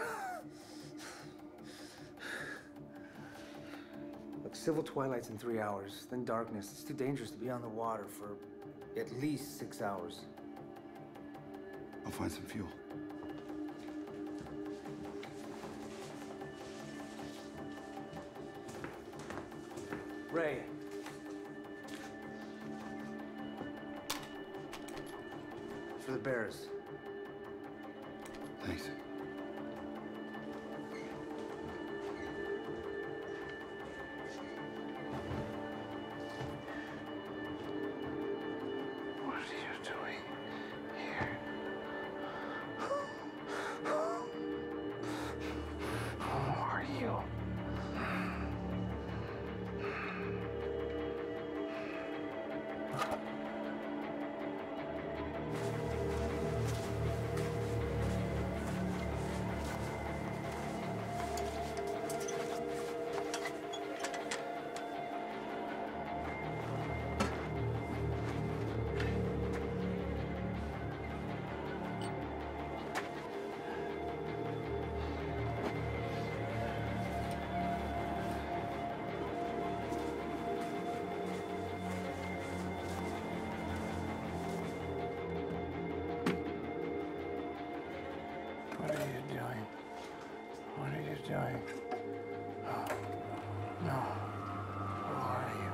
Speaker 12: Look, civil twilight's in three hours, then darkness. It's too dangerous to be on the water for at least six hours.
Speaker 2: I'll find some fuel.
Speaker 12: Ray. For the bears.
Speaker 2: Thanks.
Speaker 15: What are you doing here? Who are you? What are you doing? What are you doing? Oh, no. Who are you?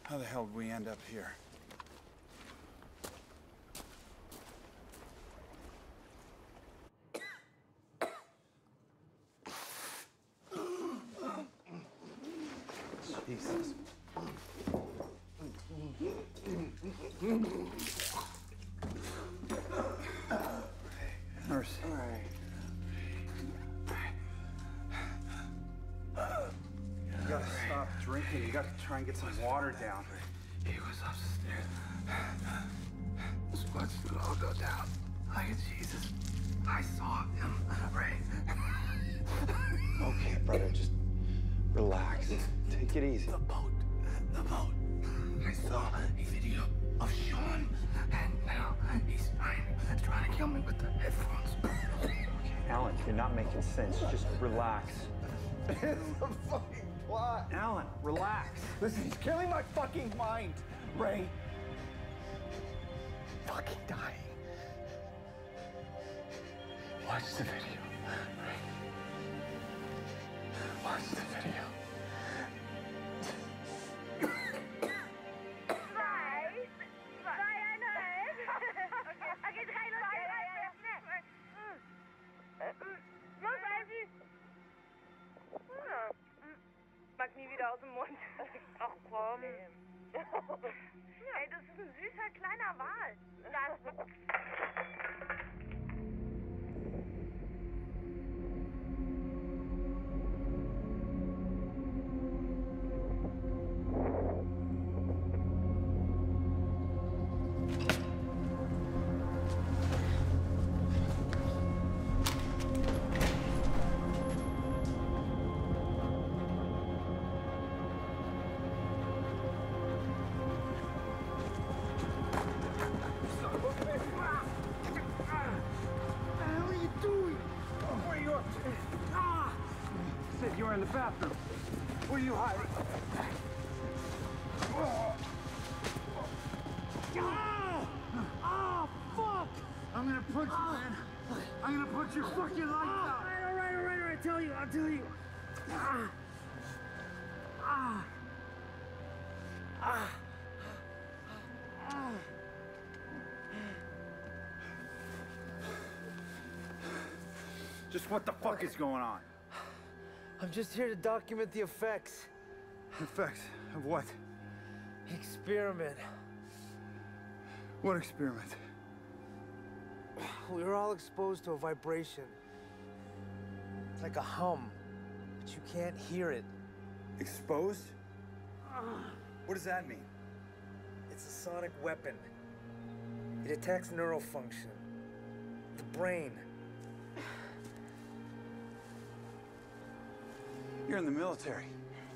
Speaker 2: How the hell did we end up here? Jesus. Nurse.
Speaker 12: All right.
Speaker 2: You gotta stop drinking. You gotta try and get some water down.
Speaker 12: He was upstairs. Just watch it all go down. Like Jesus. I saw him, Ray.
Speaker 2: Okay, brother, just relax. Take it easy.
Speaker 12: The boat. The boat. I saw a video of Sean, and now he's trying, trying to kill me with the headphones.
Speaker 2: Okay, Alan, you're not making sense. Just relax.
Speaker 1: It's a fucking plot.
Speaker 2: Alan, relax.
Speaker 1: Listen, he's killing my fucking mind, Ray. Fucking dying.
Speaker 12: Watch the video, Ray. Watch the video.
Speaker 14: Mag nie wieder aus dem Mund. Ach komm. Ey, das ist ein süßer kleiner Wal.
Speaker 2: You were in the bathroom. Where are you hiding?
Speaker 15: Ah! Ah, fuck!
Speaker 2: I'm gonna punch you, man. I'm gonna punch your fucking lights out.
Speaker 15: All right, all right, all right, all right. Tell you, I'll tell you. Ah! Ah! Ah! Ah!
Speaker 2: Just what the fuck is going on?
Speaker 6: I'm just here to document the effects.
Speaker 2: Effects of what?
Speaker 6: Experiment.
Speaker 2: What experiment?
Speaker 6: We were all exposed to a vibration. It's like a hum, but you can't hear it.
Speaker 2: Exposed? What does that mean?
Speaker 6: It's a sonic weapon. It attacks neural function, the brain.
Speaker 2: You're in the military.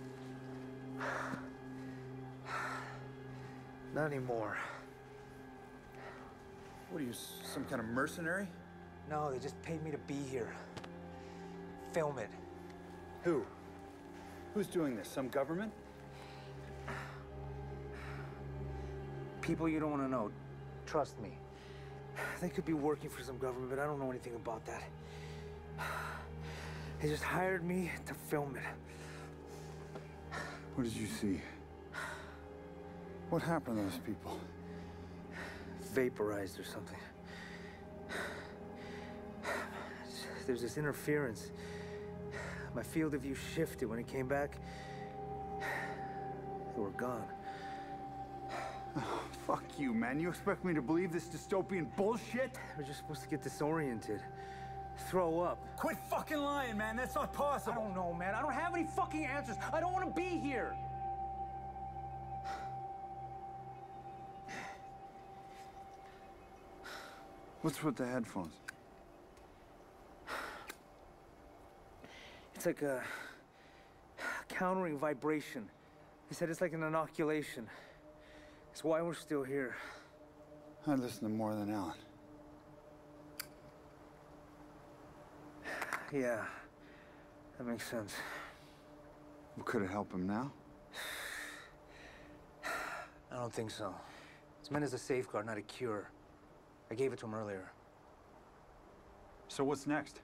Speaker 6: Not anymore.
Speaker 2: What are you, some kind of mercenary?
Speaker 6: No, they just paid me to be here. Film it.
Speaker 2: Who? Who's doing this? Some government?
Speaker 6: People you don't want to know. Trust me. They could be working for some government, but I don't know anything about that. They just hired me to film it.
Speaker 2: What did you see? What happened to those people?
Speaker 6: Vaporized or something. There's this interference. My field of view shifted. When it came back, they were gone.
Speaker 2: Oh, fuck you, man. You expect me to believe this dystopian bullshit?
Speaker 6: We're just supposed to get disoriented. Throw up.
Speaker 2: Quit fucking lying, man. That's not possible.
Speaker 6: I don't know, man. I don't have any fucking answers. I don't want to be here.
Speaker 2: What's with the headphones?
Speaker 6: It's like a countering vibration. They said it's like an inoculation. It's why we're still here.
Speaker 2: I listen to more than Alan.
Speaker 6: Yeah, that makes sense.
Speaker 2: Well, could it help him now?
Speaker 6: I don't think so. It's meant as a safeguard, not a cure. I gave it to him earlier.
Speaker 2: So what's next?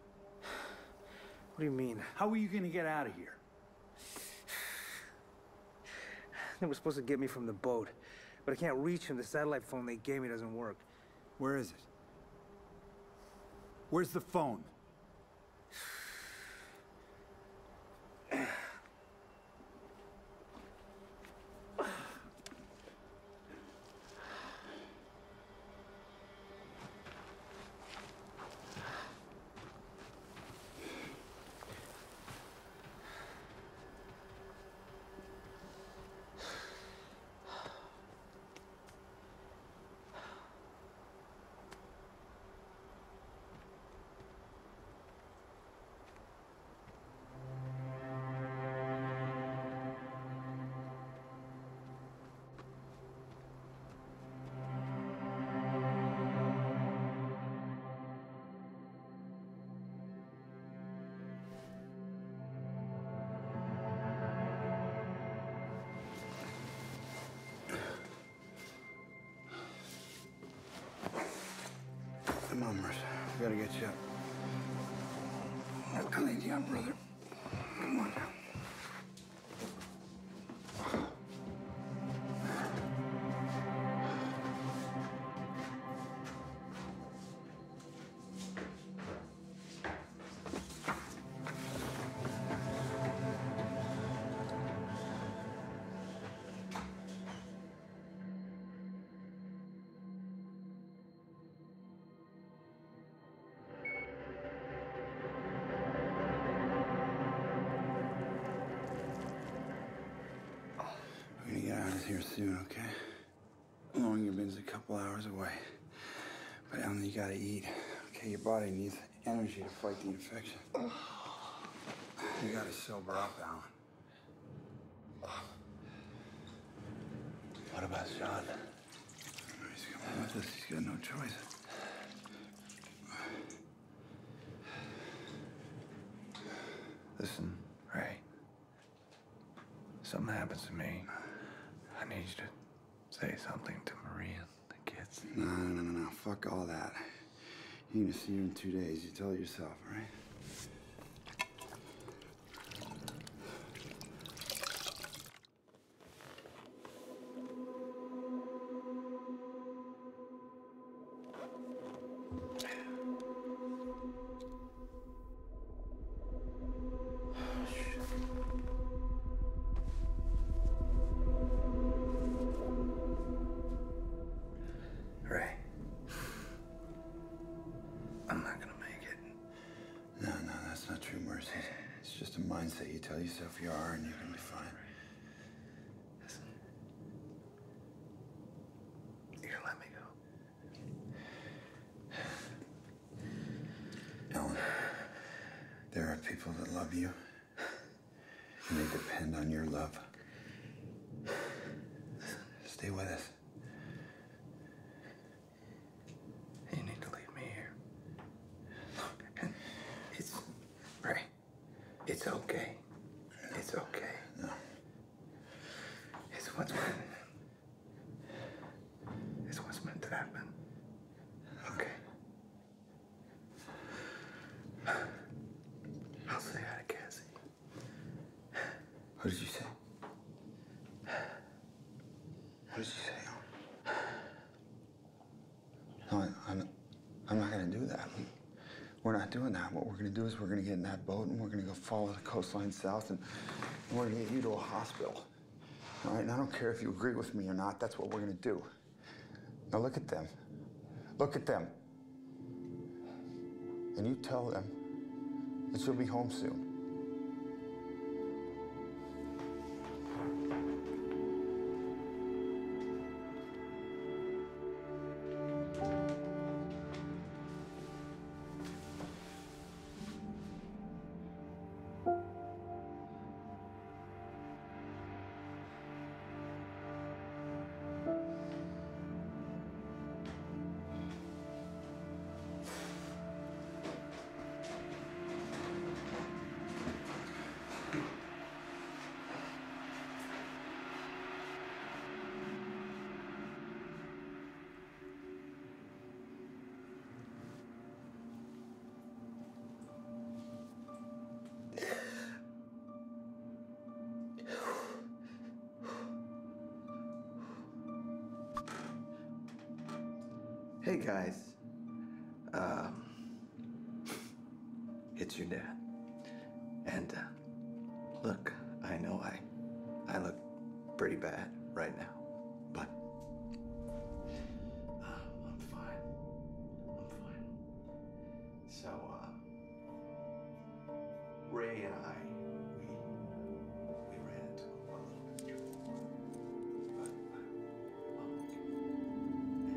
Speaker 6: What do you mean?
Speaker 2: How are you gonna get out of here?
Speaker 6: They were supposed to get me from the boat, but I can't reach him. The satellite phone they gave me doesn't work.
Speaker 16: Where is it? Where's the phone?
Speaker 15: Come on, Mercer. We gotta get you up. I'll clean you up, brother. Come on now. We're gonna get out of here soon, okay? Longyear Bin's a couple hours away. But Ellen, you gotta eat. Okay, your body needs energy to fight the infection. You gotta sober up, Alan. What about Sean? He's coming with us. He's got no choice.
Speaker 1: Listen, Ray. Something happens to me. I need you to say something to Marie and the kids.
Speaker 15: No, no, no, no. Fuck all that. You're gonna see her in two days. You tell her yourself, all right?
Speaker 1: Ray. I'm not gonna make it.
Speaker 15: No, no, that's not true, Mercy. It's just a mindset. You tell yourself you are, and you're gonna be fine.
Speaker 1: Listen. You're gonna let me go.
Speaker 15: Ellen, there are people that love you, and they depend on your love. Stay with us.
Speaker 1: You need to leave me here. Look, and it's... Ray, it's okay. It's okay.
Speaker 15: No.
Speaker 1: It's what's meant... It's what's meant to happen. Okay. I'll say hi to Cassie.
Speaker 15: What did you say? What did you say? No, I, I'm, I'm not gonna do that. We, we're not doing that. What we're gonna do is we're gonna get in that boat and we're gonna go follow the coastline south and, and we're gonna get you to a hospital. All right, and I don't care if you agree with me or not, that's what we're gonna do. Now look at them. Look at them. And you tell them that you'll be home soon.
Speaker 1: Hey guys, um, it's your dad. And uh, look, I know I, I look pretty bad right now, but uh, I'm fine. I'm fine. So, uh, Ray and I, we, we ran into a little bit of trouble. But uh, I'm okay.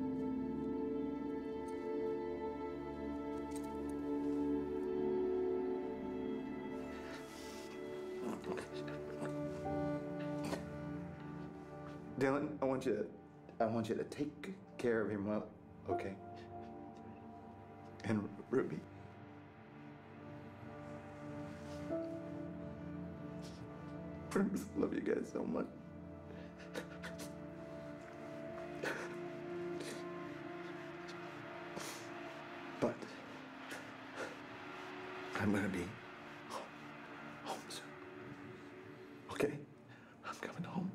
Speaker 1: Dylan, I want you to, I want you to take care of your mother, okay? And Ruby. Promise, I love you guys so much. But I'm gonna be home, home soon. Okay? I'm coming home.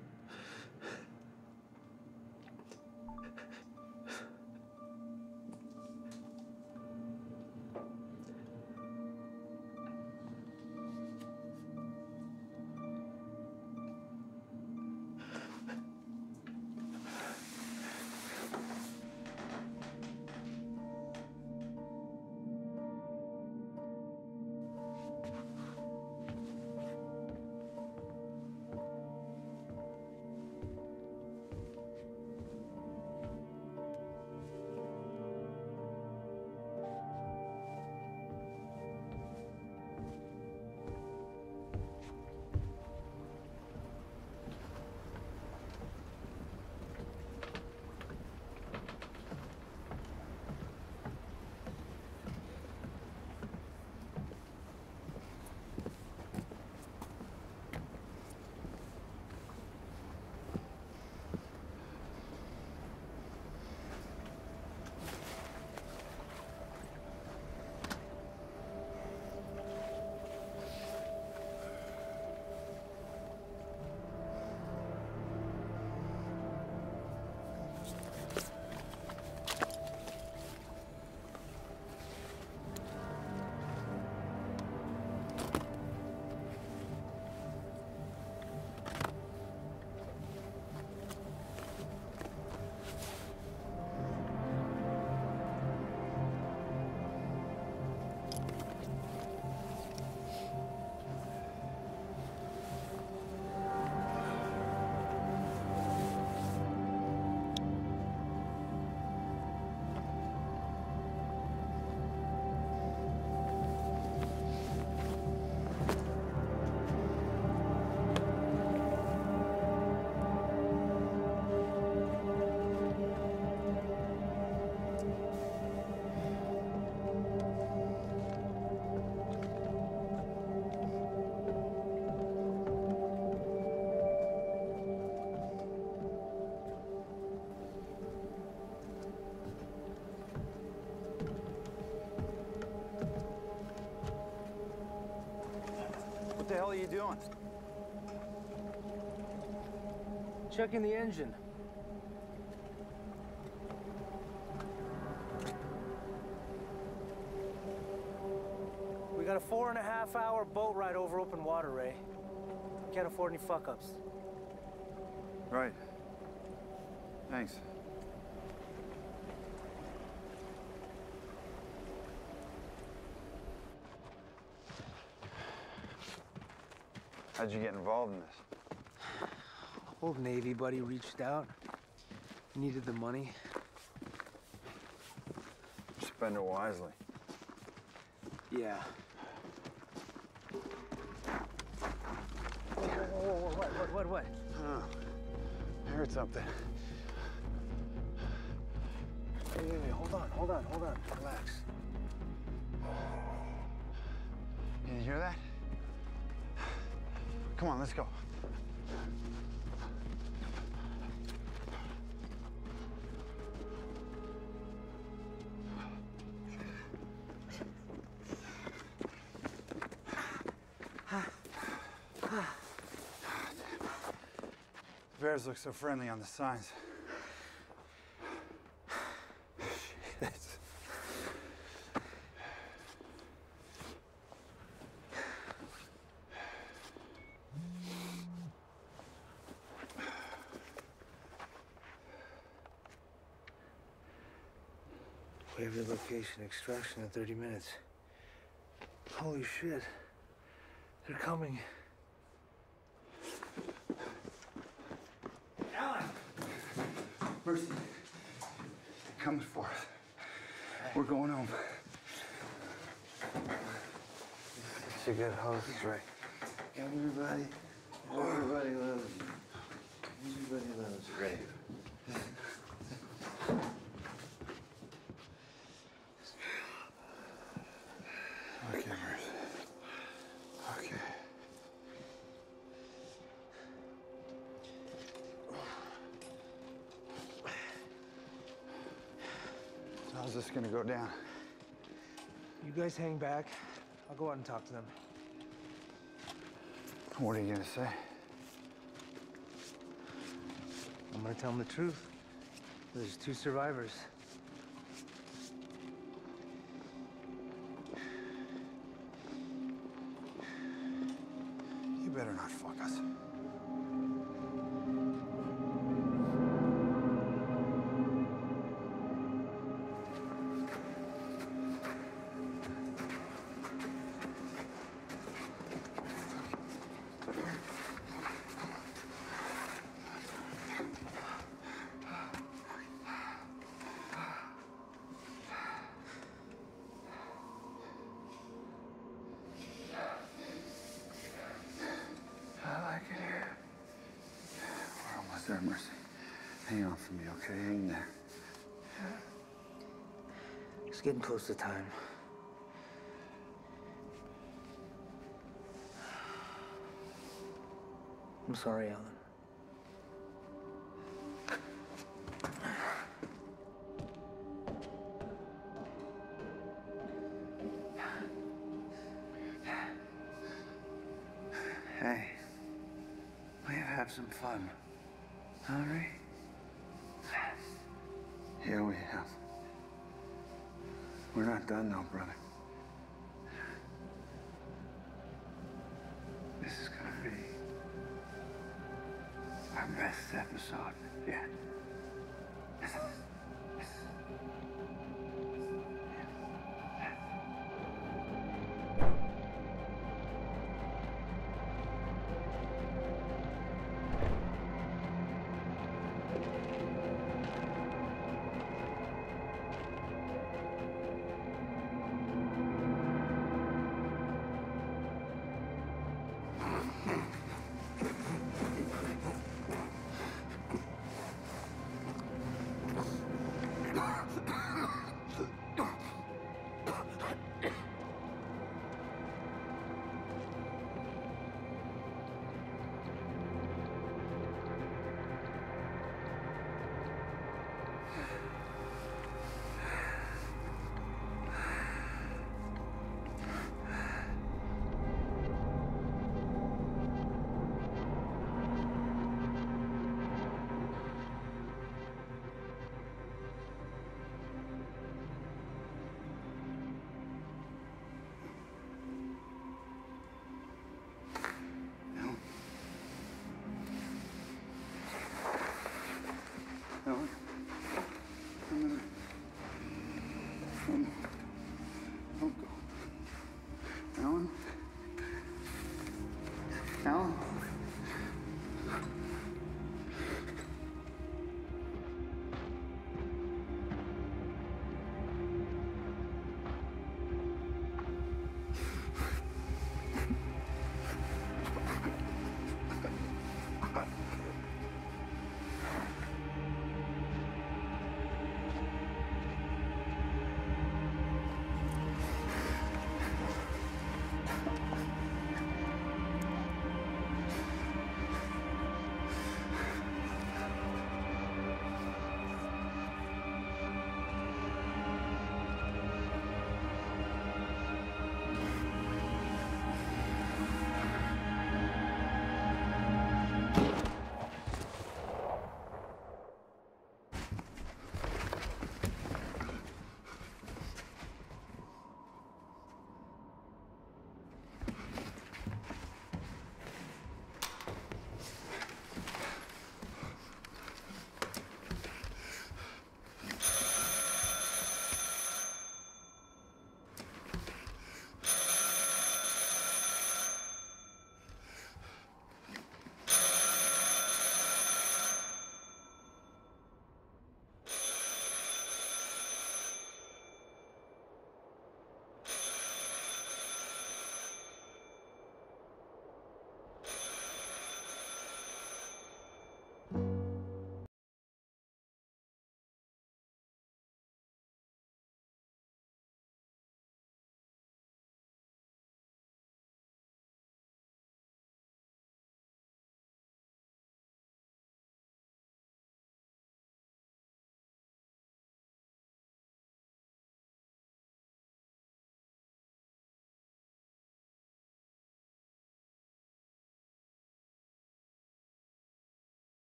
Speaker 2: What the hell are you doing?
Speaker 6: Checking the engine. We got a four and a half hour boat ride over open water, Ray. Can't afford any fuck-ups.
Speaker 2: Right. Thanks. How'd you get involved in this?
Speaker 6: Old Navy buddy reached out. Needed the money.
Speaker 2: Spend it wisely.
Speaker 6: Yeah. Whoa, whoa, whoa, whoa, what, what, what, what?
Speaker 2: Oh, I heard something.
Speaker 6: Hey, hey, hey, hold on, hold on, hold on. Relax.
Speaker 2: You hear that? Come on, let's go. The bears look so friendly on the signs.
Speaker 6: We have your location, extraction in thirty minutes. Holy shit. They're coming.
Speaker 15: Alan! Mercy. They're coming for us. We're going home.
Speaker 2: It's a good host, right?
Speaker 13: Everybody, everybody loves you. Everybody loves Ray.
Speaker 15: Okay, Mercy. Okay. So how's this gonna go down?
Speaker 6: You guys hang back. I'll go out and talk to them.
Speaker 15: What are you gonna say?
Speaker 6: I'm gonna tell them the truth. There's two survivors.
Speaker 15: You better not fuck us. There, Mercy. Hang on for me, okay? Hang there.
Speaker 6: It's getting close to time. I'm sorry, Alan.
Speaker 15: Hey, we have some fun. All right? Here we have. We're not done though, brother. This is gonna be our best episode yet.